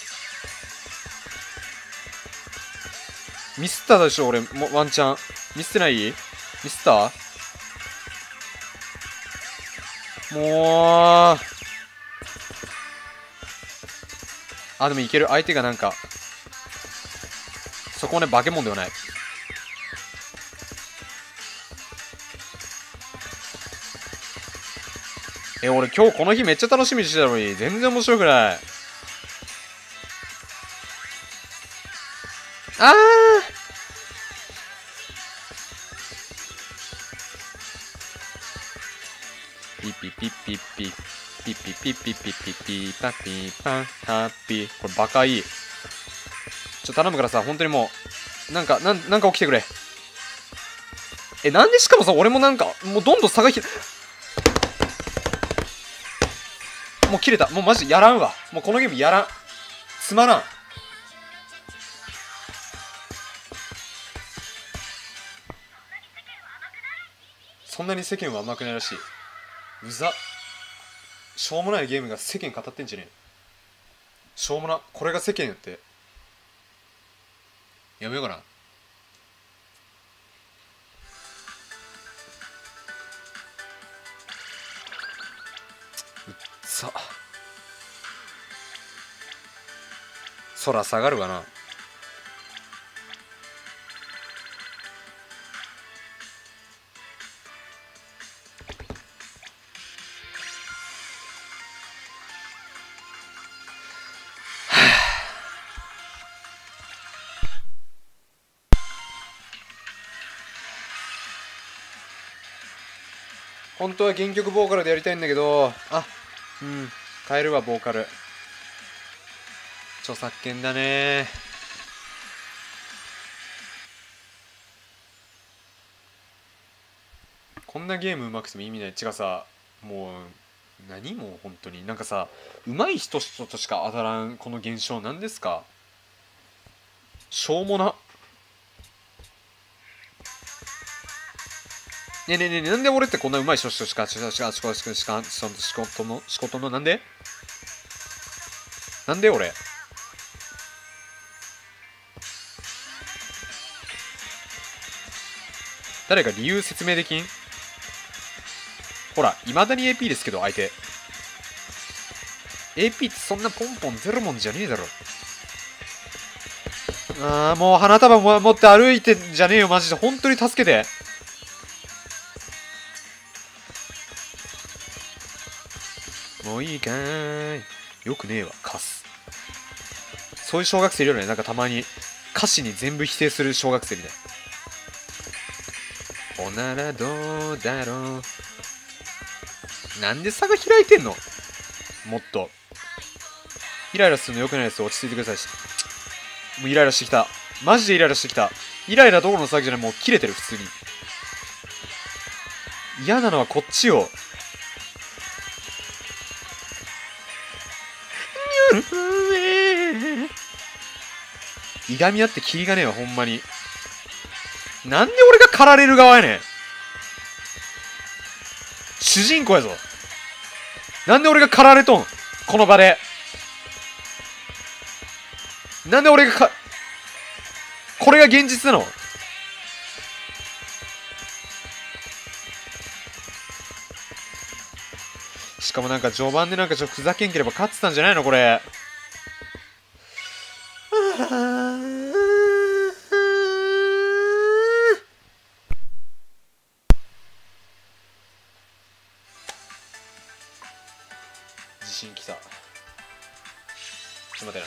ミスったでしょ俺もワンチャン。ミスってない？ミスった？もうでもいける。相手がなんかそこね、化け物ではない。俺今日この日めっちゃ楽しみにしてたのに全然面白くない。ピピピピピピピピピピピピパピパハッピー。これバカいい。頼むからさ、本当にもうなんか起きてくれ。なんでしかもさ、俺もなんかもうどんどん差がもう切れた。もうマジやらんわ。もうこのゲームやらん。 つまらん。そんなに世間は甘くないらしい。うざ。しょうもないゲームが世間語ってんじゃねえ。しょうもな。これが世間やって。やめようかな。うっさ。空下がるわな。本当は原曲ボーカルでやりたいんだけど、変えるわ、ボーカル。著作権だね。こんなゲームうまくても意味ない。違うさ、もう、何もう本当に。なんかさ、上手い人としか当たらんこの現象なんですか？しょうもな。ねえねえねえ、なんで俺ってこんな上手い人しか仕事のなんで俺誰か理由説明できん？ほら、いまだに AP ですけど、相手。AP ってそんなポンポン出るもんじゃねえだろ。もう花束も持って歩いてんじゃねえよ、マジで。本当に助けて。もういいかーい。よくねえわ、カス。そういう小学生いるよね。なんかたまに歌詞に全部否定する小学生みたいな。おならどうだろう。なんで差が開いてんの？もっと。イライラするのよくないです。落ち着いてくださいし。もうイライラしてきた。マジでイライラしてきた。イライラどころの騒ぎじゃない。もう切れてる、普通に。嫌なのはこっちよ。いがみ合ってキリがねえわ、ほんまに。なんで俺が狩られる側やねん。主人公やぞ。なんで俺が狩られとん、この場で。なんで俺がこれが現実なの？しかもなんか序盤でなんかちょっとふざけんければ勝ってたんじゃないのこれ。自信きた。ちょっと待てな。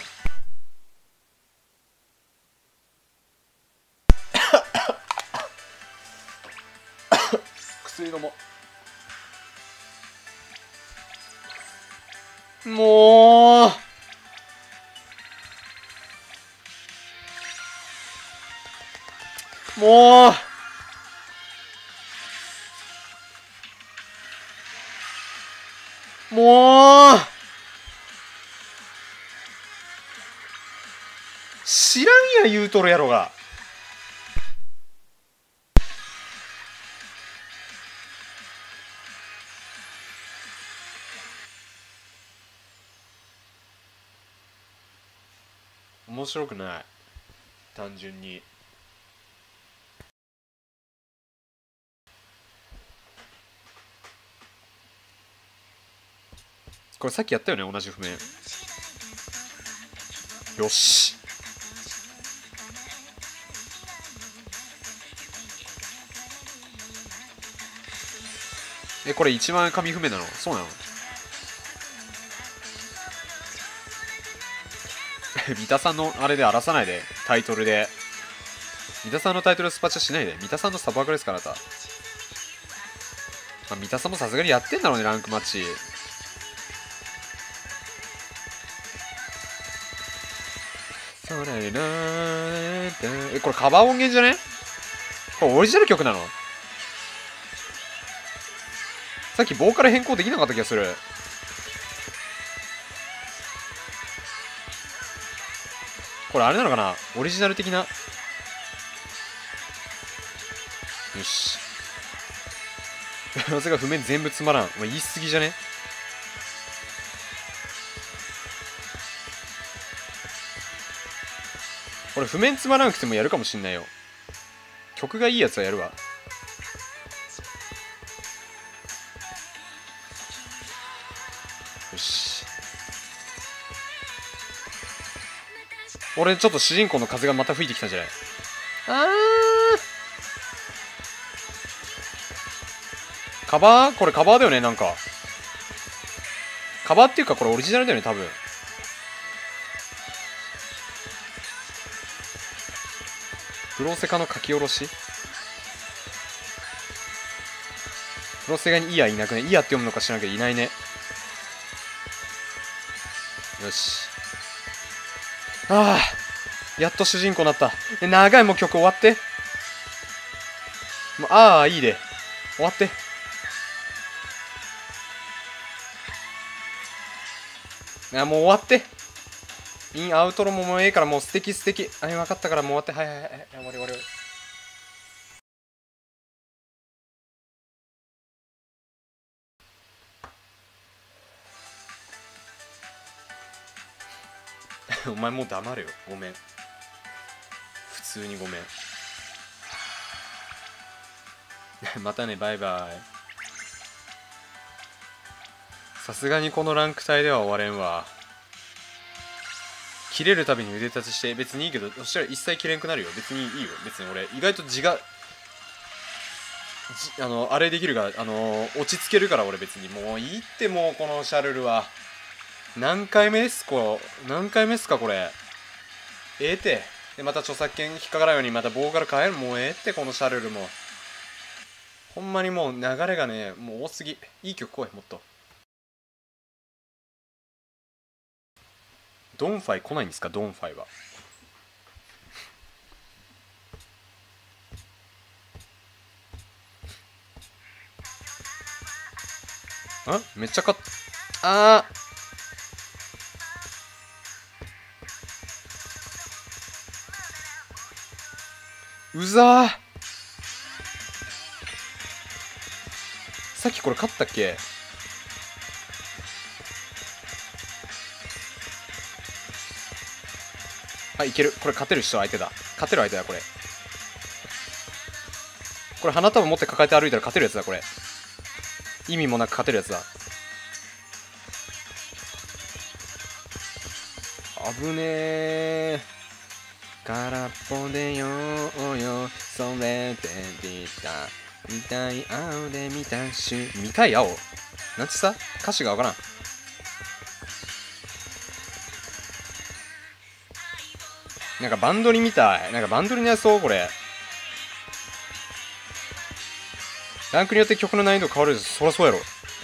薬飲もう。もう知らんや言うとるやろが。面白くない、単純に。これさっきやったよね、同じ譜面。よし。これ一番紙譜面なの？そうなの？三田さんのあれで荒らさないで、タイトルで。三田さんのタイトルスパチャしないで。三田さんのサブアカですから、あなた。三田さんもさすがにやってんだろうね、ランクマッチ。これカバー音源じゃね？これオリジナル曲なの？さっきボーカル変更できなかった気がする。 これあれなのかな、オリジナル的な。よしなぜか譜面全部つまらん。言い過ぎじゃね。これ譜面つまらなくてもやるかもしんないよ。曲がいいやつはやるわ。よし、俺ちょっと主人公の風がまた吹いてきたんじゃない？カバー、これカバーだよね。なんかカバーっていうかこれオリジナルだよね多分。プロセカの書き下ろし。プロセカにイヤいなくね。イヤって読むのか知らんけどいないね。よし、ああやっと主人公になった。長い、もう曲終わって。もうああいいで終わって。もう終わって。インアウトロもうええから、もう素敵素敵。分かったからもう終わって。はいはいはい、終わり終わり。お前もう黙れよ。ごめん、普通にごめん。またね、バイバイ。さすがにこのランク帯では終われんわ。切れるたびに腕立ちして別にいいけど、そしたら一切切れんくなるよ。別にいいよ。別に俺意外と字があれできるから、落ち着けるから俺別に。もういいって。もうこのシャルルは何回目ですかこれ。ええて。でまた著作権引っかからんようにまたボーカル変える。もうええって、このシャルルも。ほんまにもう流れがね、もう多すぎ。いい曲来い、もっと。ドンファイ来ないんですか？ドンファイは。めっちゃうざー。さっきこれ勝ったっけ？いける。これ勝てる人相手だ。勝てる相手だこれ。これ花束持って抱えて歩いたら勝てるやつだこれ。意味もなく勝てるやつだ。危ねえ。空っぽでようよ染めていた見たい青で見た見たい青なんてさ、歌詞がわからん。なんかバンドリみたい。なんかバンドリのやつそうこれ。ランクによって曲の難易度変わる。そらそうやろ。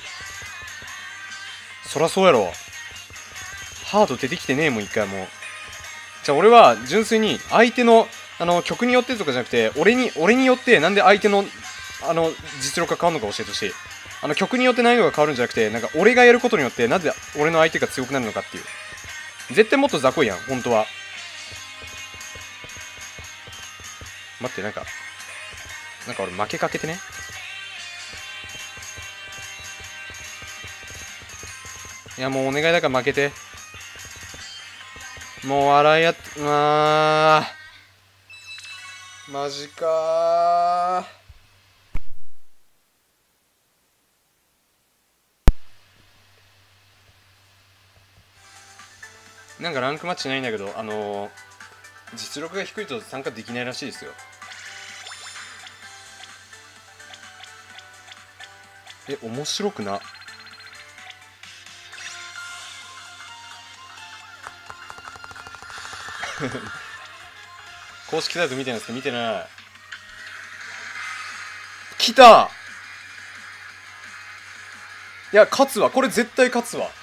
そらそうやろ。ハード出てきてねえもん一回も。じゃあ俺は純粋に相手の曲によってとかじゃなくて、俺によってなんで相手の実力が変わるのか教えてほしい。曲によって難易度が変わるんじゃなくて、なんか俺がやることによってなぜ俺の相手が強くなるのかっていう。絶対もっと雑魚いやん本当は。待って、なんか俺負けかけてね。いやもうお願いだから負けて。もう笑いやってマジかー。なんかランクマッチないんだけど、実力が低いと参加できないらしいですよ。面白くな。公式サイト見てないですか？見てない。来た。いや勝つわこれ、絶対勝つわ。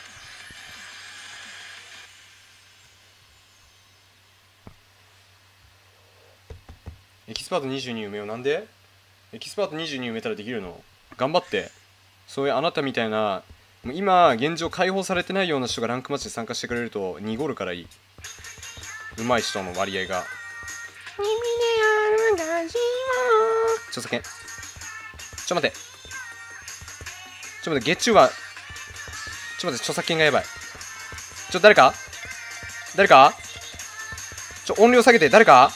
エキスパート22埋めよう。なんでエキスパート22埋めたらできるの？頑張って。そういうあなたみたいな今現状解放されてないような人がランクマッチで参加してくれると濁るからいい。 上手い人の割合が。著作権。待って。月中は。待って、著作権がやばい。誰か音量下げて、誰か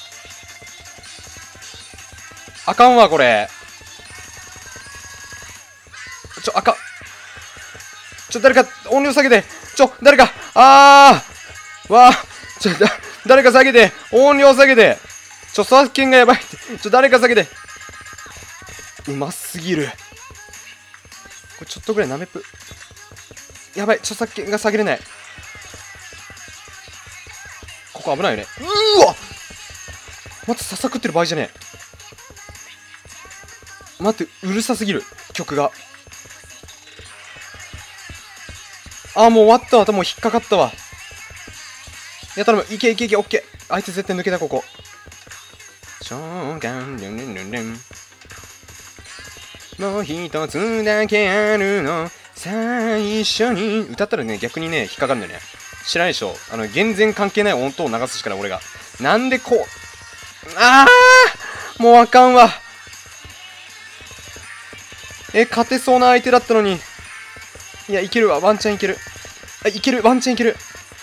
あかんわ、これ。あかん。誰か、音量下げて。誰か、誰か下げて。音量下げて。著作権がやばいって。誰か下げて。うますぎる。これちょっとぐらいなめっぷ。やばい、著作権が下げれない。ここ危ないよね。うわ待って、ささくってる場合じゃねえ。待って、うるさすぎる。曲が。もう終わったわ。もう引っかかったわ。いや、頼む。いけ、オッケー。あいつ絶対抜けた、ここ。もう一つだけあるの。最初に。歌ったらね、逆にね、引っかかるんだよね。知らないでしょ。全然関係ない音を流すしかない、俺が。なんでこう。もうあかんわ。勝てそうな相手だったのに。いや、いけるわ。ワンチャンいける。いける。ワンチャンいける。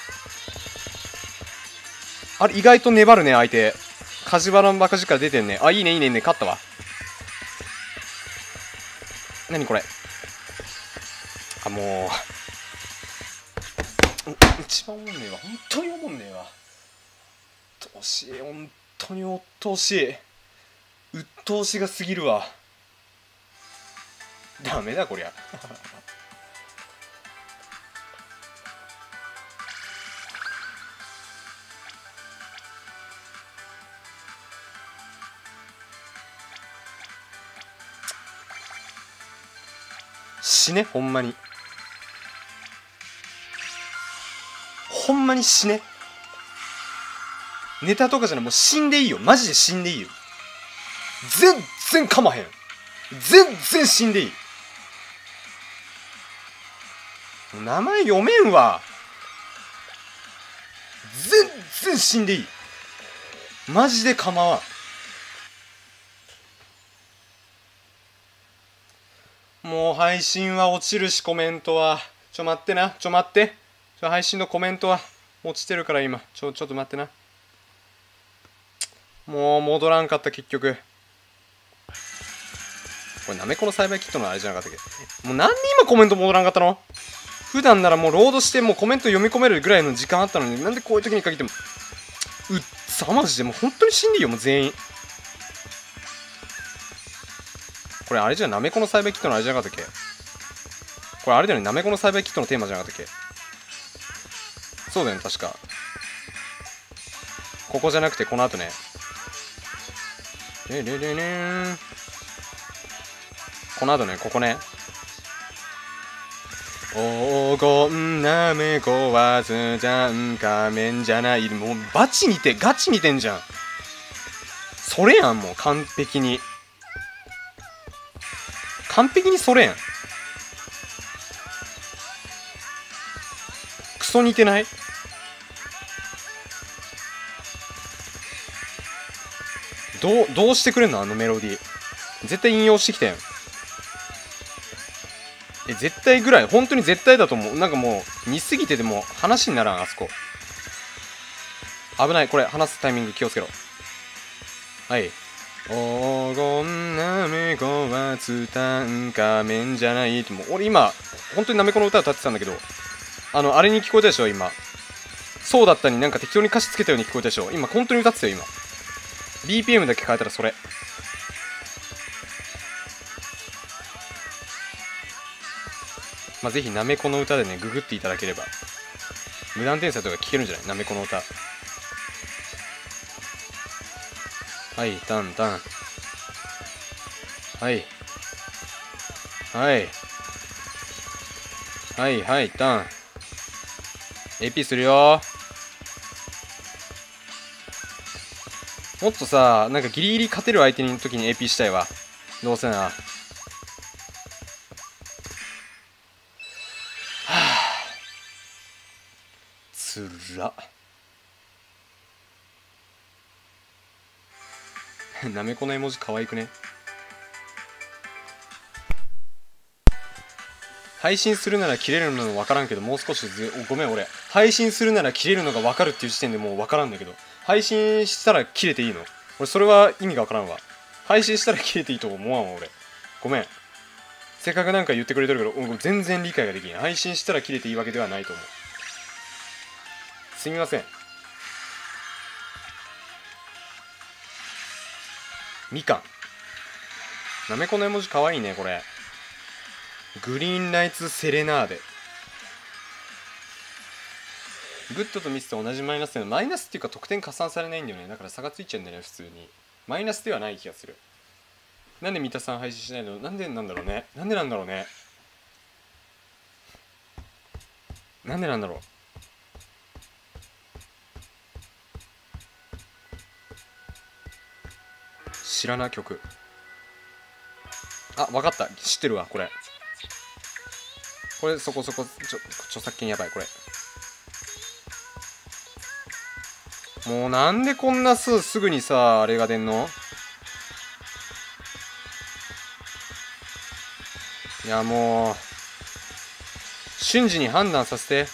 あれ、意外と粘るね、相手。カジバラのバカ力出てんね。いいね、勝ったわ。何これ。もう。一番おもんねえわ。本当におもんねえわ。鬱陶しい。本当に鬱陶しい。鬱陶しがすぎるわ。ダメだ、こりゃ。死ね、ほんまに。ほんまに死ね。ネタとかじゃない、もう死んでいいよ。マジで死んでいいよ。全然かまへん。全然死んでいい。名前読めんわ。全然死んでいい。マジで構わん。もう配信は落ちるし、コメントは。待ってな。待って。配信のコメントは落ちてるから今。ちょっと待ってな。もう戻らんかった、結局。これ、なめこの栽培キットのあれじゃなかったっけ。もうなんで今コメント戻らんかったの。普段ならもうロードしてもうコメント読み込めるぐらいの時間あったのに、なんでこういう時に限っても。マジでもう本当に死んでいいよ、もう全員。これあれじゃん、なめこの栽培キットのあれじゃなかったっけ。これあれだよね、なめこの栽培キットのテーマじゃなかったっけ。そうだよね、確か。ここじゃなくてこの後ね。この後ね、ここね。黄金なめこはスザン仮面じゃない。もうガチ似てんじゃん。それやん、もう完璧にそれやん。クソ似てない。どうしてくれんの、あのメロディー。絶対引用してきたやん。絶対ぐらい、本当に絶対だと思う。なんかもう似すぎてでも話にならん、あそこ。危ない、これ話すタイミング気をつけろ。はい。黄金なめこはツタンカメンじゃないって。もう俺今本当になめこの歌を歌ってたんだけど、あれに聞こえたでしょ今。そうだったになんか適当に歌詞つけたように聞こえたでしょ今。本当に歌ってたよ今。 BPM だけ変えたらそれ。ぜひなめこの歌でねググっていただければ無断転載とか聞けるんじゃない。なめこの歌。はいタンタン。はいタン。 AP するよ。もっとさ、なんかギリギリ勝てる相手の時に AP したいわ。どうせな。つらっ。 なめこの絵文字可愛くね。配信するなら切れるの分からんけど、もう少しごめん、俺配信するなら切れるのが分かるっていう時点でもう分からんだけど、配信したら切れていいの？俺それは意味が分からんわ。配信したら切れていいと思わんわ俺。ごめん、せっかくなんか言ってくれてるけど全然理解ができん。配信したら切れていいわけではないと思う。すみません。みかん、なめこの絵文字かわいいね。これグリーンライツセレナーデ。グッドとミスと同じマイナスで、マイナスっていうか得点加算されないんだよね。だから差がついちゃうんだよね。普通にマイナスではない気がする。なんで三田さん配信しないの？なんでなんだろうね。なんでなんだろうね。なんでなんだろう。知らない曲。あ、わかった。知ってるわ。これそこそこ著作権やばい。これもうなんでこんなすぐにさあれが出んの？いやもう瞬時に判断させて。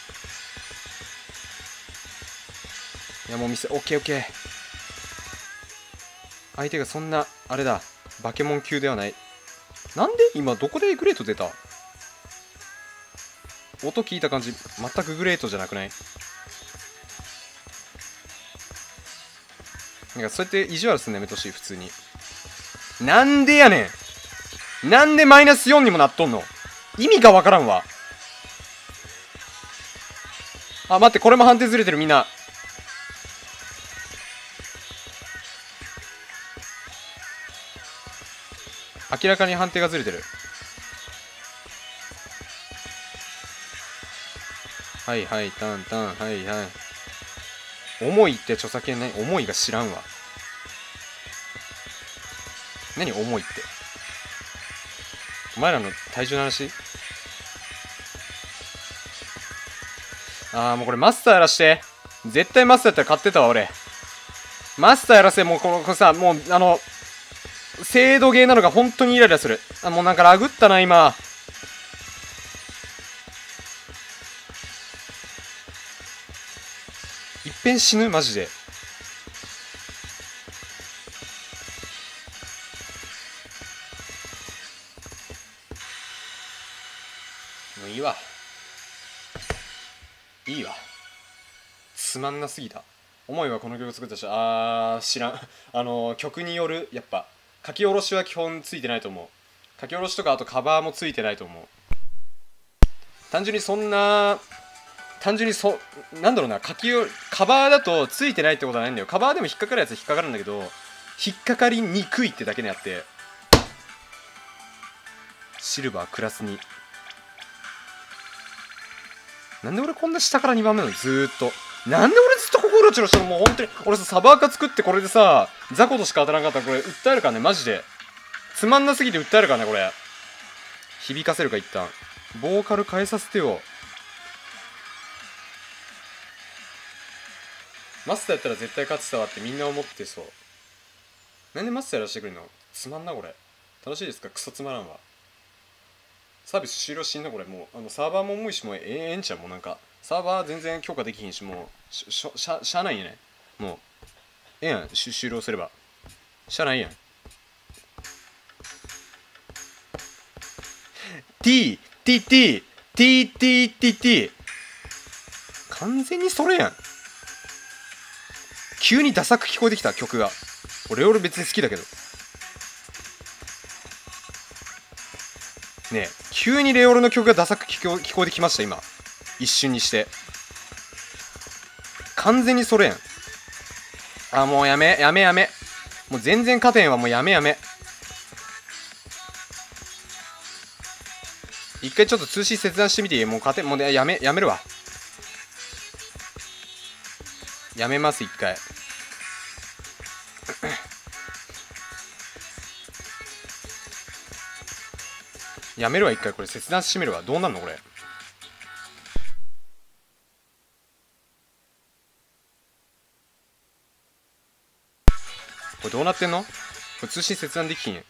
いやもうオッケーオッケー。相手がそんなあれだ、バケモン級ではない。なんで今どこでグレート出た？音聞いた感じ全くグレートじゃなくない？なんかそうやって意地悪すんのやめてほしい。普通に。なんでやねん。なんでマイナス4にもなっとんの？意味がわからんわ。あ、待って、これも判定ずれてる。みんな明らかに判定がずれてる。はいはい、タンタン、はいはい。重いって著作権ない。重いが知らんわ。何重いって。お前らの体重の話？もうこれマスターやらして。絶対マスターやったら勝ってたわ俺。マスターやらせ。もうこのさ、もう精度ゲーなのが本当にイライラする。もうなんかラグったな今。いっぺん死ぬマジで。もういいわ。いいわ。つまんなすぎた。思いはこの曲作った人、知らん。曲による。やっぱ書き下ろしは基本ついてないと思う。書き下ろしとかあとカバーもついてないと思う。単純になんだろうな、カバーだとついてないってことはないんだよ。カバーでも引っかかるやつは引っかかるんだけど、引っかかりにくいってだけであって。シルバークラス2。なんで俺こんな下から2番目なの？ずーっと。なんで俺ずっとここうろちょろしてるの？もう本当に俺さ、サバーカ作ってこれでさ雑魚としか当たらなかったらこれ訴えるからね。マジでつまんなすぎて訴えるからね。これ響かせるか。一旦ボーカル変えさせてよ。マスターやったら絶対勝ってたわってみんな思ってそう。なんでマスターやらせてくれるの？つまんな。これ楽しいですか？クソつまらんわ。サービス終了しんなこれ。もうサーバーも重いし、もうええんちゃう。もうなんかサーバー全然強化できひんし、もうしゃあないんやね。もうええやん。終了すればしゃあないやん。 TTTTTTT 完全にそれやん。急にダサく聞こえてきた曲が。俺別に好きだけどねえ、急にレオロの曲がダサく聞こえてきました今。一瞬にして完全にそれやん。もうやめ。もう全然勝てんわ。もうやめ。一回ちょっと通信切断してみていい？もう勝てん。もうやめるわ。やめます一回。やめるわ一回。これ切断してみるわ。どうなんのこれ。 れどうなってんの？これ通信切断できひん。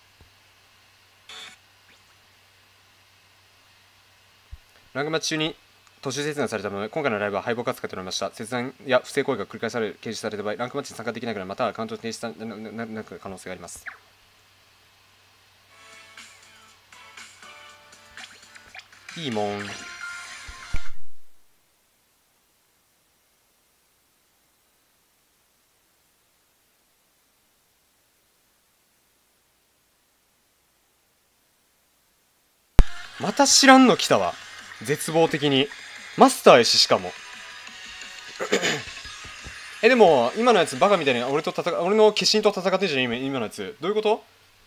ラングマッチ中に途中切断されたので、今回のライブは敗北扱いとなりました。切断や不正行為が繰り返される、掲示された場合、ランクマッチに参加できなくなる、またはカウント停止さなく可能性があります。いいもん。また知らんの来たわ。絶望的に。マスターやし、しかも。でも、今のやつバカみたいに俺の化身と戦ってんじゃん、今のやつ。どういうこと？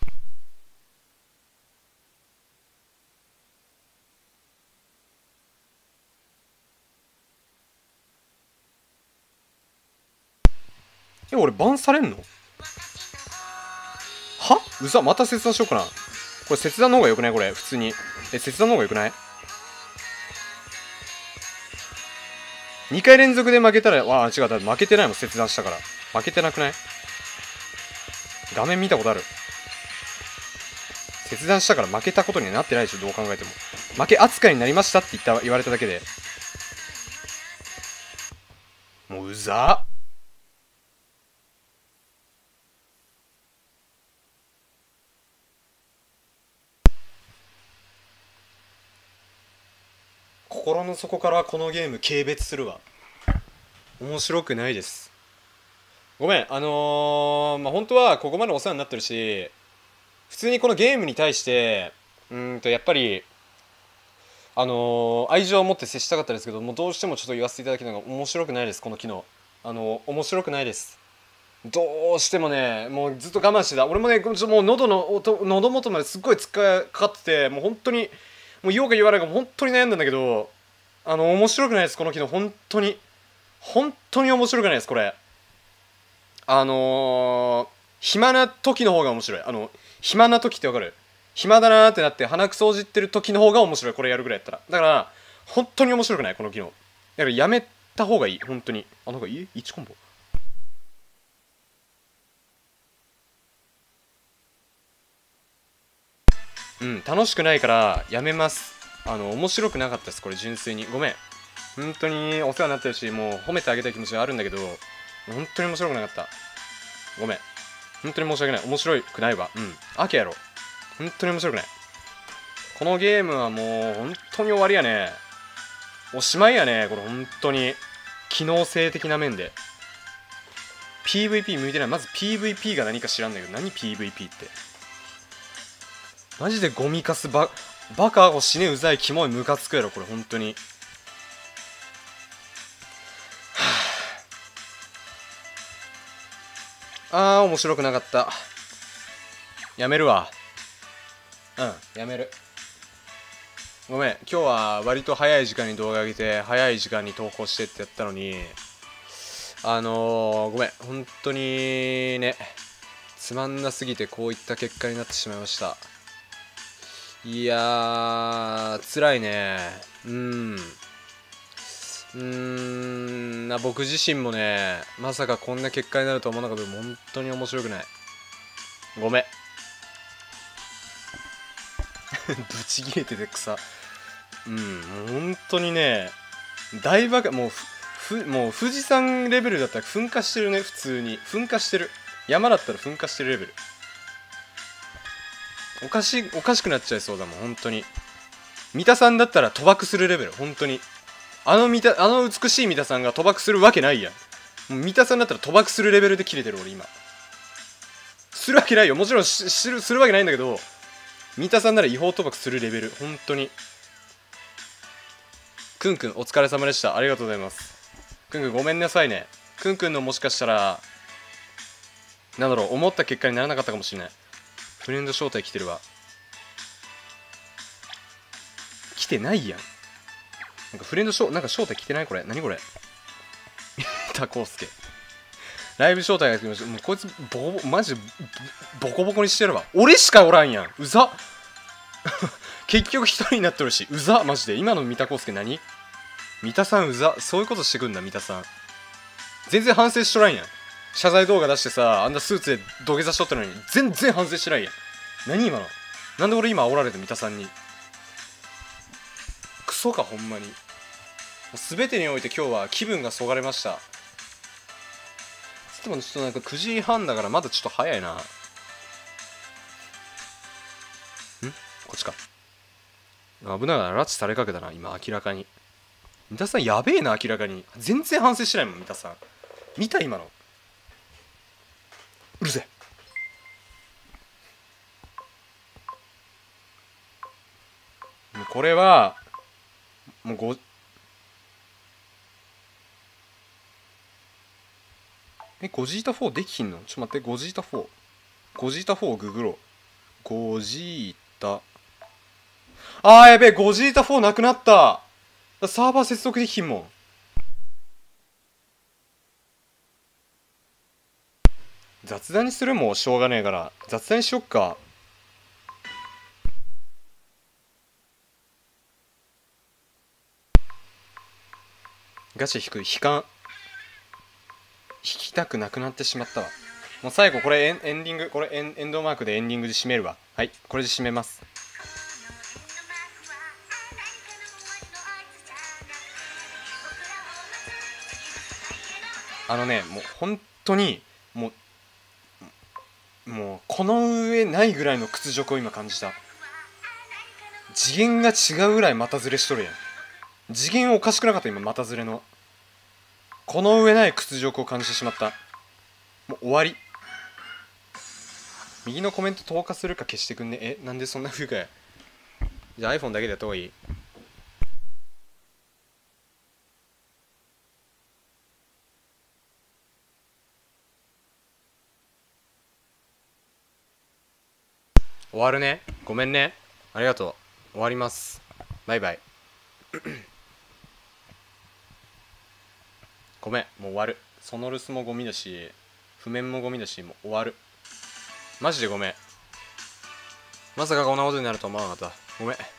俺バンされんの？は？うざ、また切断しようかな。これ切断の方がよくない？これ、普通に。切断の方がよくない？ 2 回連続で負けたら、違う、だって負けてないもん、切断したから。負けてなくない？画面見たことある？切断したから負けたことにはなってないでしょ、どう考えても。負け扱いになりましたって言われただけで。もううざっ。心の底からこのゲーム軽蔑するわ。面白くないです。ごめん、本当はここまでお世話になってるし、普通にこのゲームに対して、やっぱり、愛情を持って接したかったですけど、もうどうしてもちょっと言わせていただきながら面白くないです、この機能。面白くないです。どうしてもね、もうずっと我慢してた。俺もね、もう喉元まですっごい突っかかってて、もう本当に、もう言おうか言わないか本当に悩んだんだけど、面白くないです、この機能。本当に面白くないです、これ。暇な時の方が面白い。暇な時ってわかる？暇だなーってなって鼻くそをじってる時の方が面白い、これやるぐらいやったら。だから本当に面白くない、この機能。だからやめた方がいい、本当に。なんかいい？1コンボ。楽しくないからやめます。面白くなかったです、これ。純粋にごめん。本当にお世話になってるし、もう褒めてあげたい気持ちがあるんだけど、本当に面白くなかった。ごめん。本当に申し訳ない。面白くないわ。秋やろ。本当に面白くない。このゲームはもう本当に終わりやね。おしまいやね、これ本当に。機能性的な面で。PVP 向いてない。まず PVP が何か知らんだけど、何 PVP って。マジでゴミカスバカを死ねうざいキモいムカつくやろ、これ本当に。面白くなかった。やめるわ。やめる。ごめん、今日は割と早い時間に動画上げて、早い時間に投稿してってやったのに、ごめん、本当にね、つまんなすぎてこういった結果になってしまいました。いやー、辛いね。僕自身もね、まさかこんな結果になると思わなかったけど、本当に面白くない。ごめん。ブチギレてて草。もう本当にね、大バカ、もう富士山レベルだったら噴火してるね、普通に。噴火してる。山だったら噴火してるレベル。おかしくなっちゃいそうだもん、本当に。三田さんだったら賭博するレベル、本当に。あの美しい三田さんが賭博するわけないやん。三田さんだったら賭博するレベルで切れてる、俺今。するわけないよ。もちろんするわけないんだけど、三田さんなら違法賭博するレベル、本当に。くんくんお疲れ様でした。ありがとうございます。くんくんごめんなさいね。くんくんのもしかしたら、なんだろう、思った結果にならなかったかもしれない。フレンド招待来てるわ。来てないやん。なんかフレンドなんか招待来てない？これ何これ。タコウスケライブ招待が来ました。もうこいつマジでボコボコにしてるわ。俺しかおらんやん、うざ。結局一人になってるし、うざ。マジで今の三田康介何？三田さんうざ。そういうことしてくんだ、三田さん。全然反省しとらんやん。 謝罪動画出してさ、あんなスーツで土下座しとったのに全然反省してないやん。何今の。なんで俺今煽られて三田さんに。クソかほんまに。全てにおいて今日は気分がそがれました。つってもちょっとなんか9時半だからまだちょっと早いな。こっちか。危ないな、拉致されかけたな今明らかに。三田さんやべえな、明らかに全然反省してないもん三田さん。見た今の。うるせえ。これはもうゴジータ4できひんの。ちょっと待って、ゴジータ4をググろう。ゴジータ、やべえ、ゴジータ4なくなった。サーバー接続できひんもん。雑談にするもしょうがねえから雑談にしよっか。ガチ引きたくなくなってしまったわ。もう最後これエンディング、これエンドマークでエンディングで締めるわ。はい、これで締めます。もう本当にもうこの上ないぐらいの屈辱を今感じた。次元が違うぐらい股ずれしとるやん。次元おかしくなかった今、股ずれの。この上ない屈辱を感じてしまった。もう終わり。右のコメント投下するか消してくんね。なんでそんな風かや。じゃあ iPhone だけでやった方がいい。終わるね。ごめんね。ありがとう。終わります。バイバイ。ごめん、もう終わる。ソノルスもゴミだし、譜面もゴミだし、もう終わる。マジでごめん。まさかこんなことになると思わなかった。ごめん。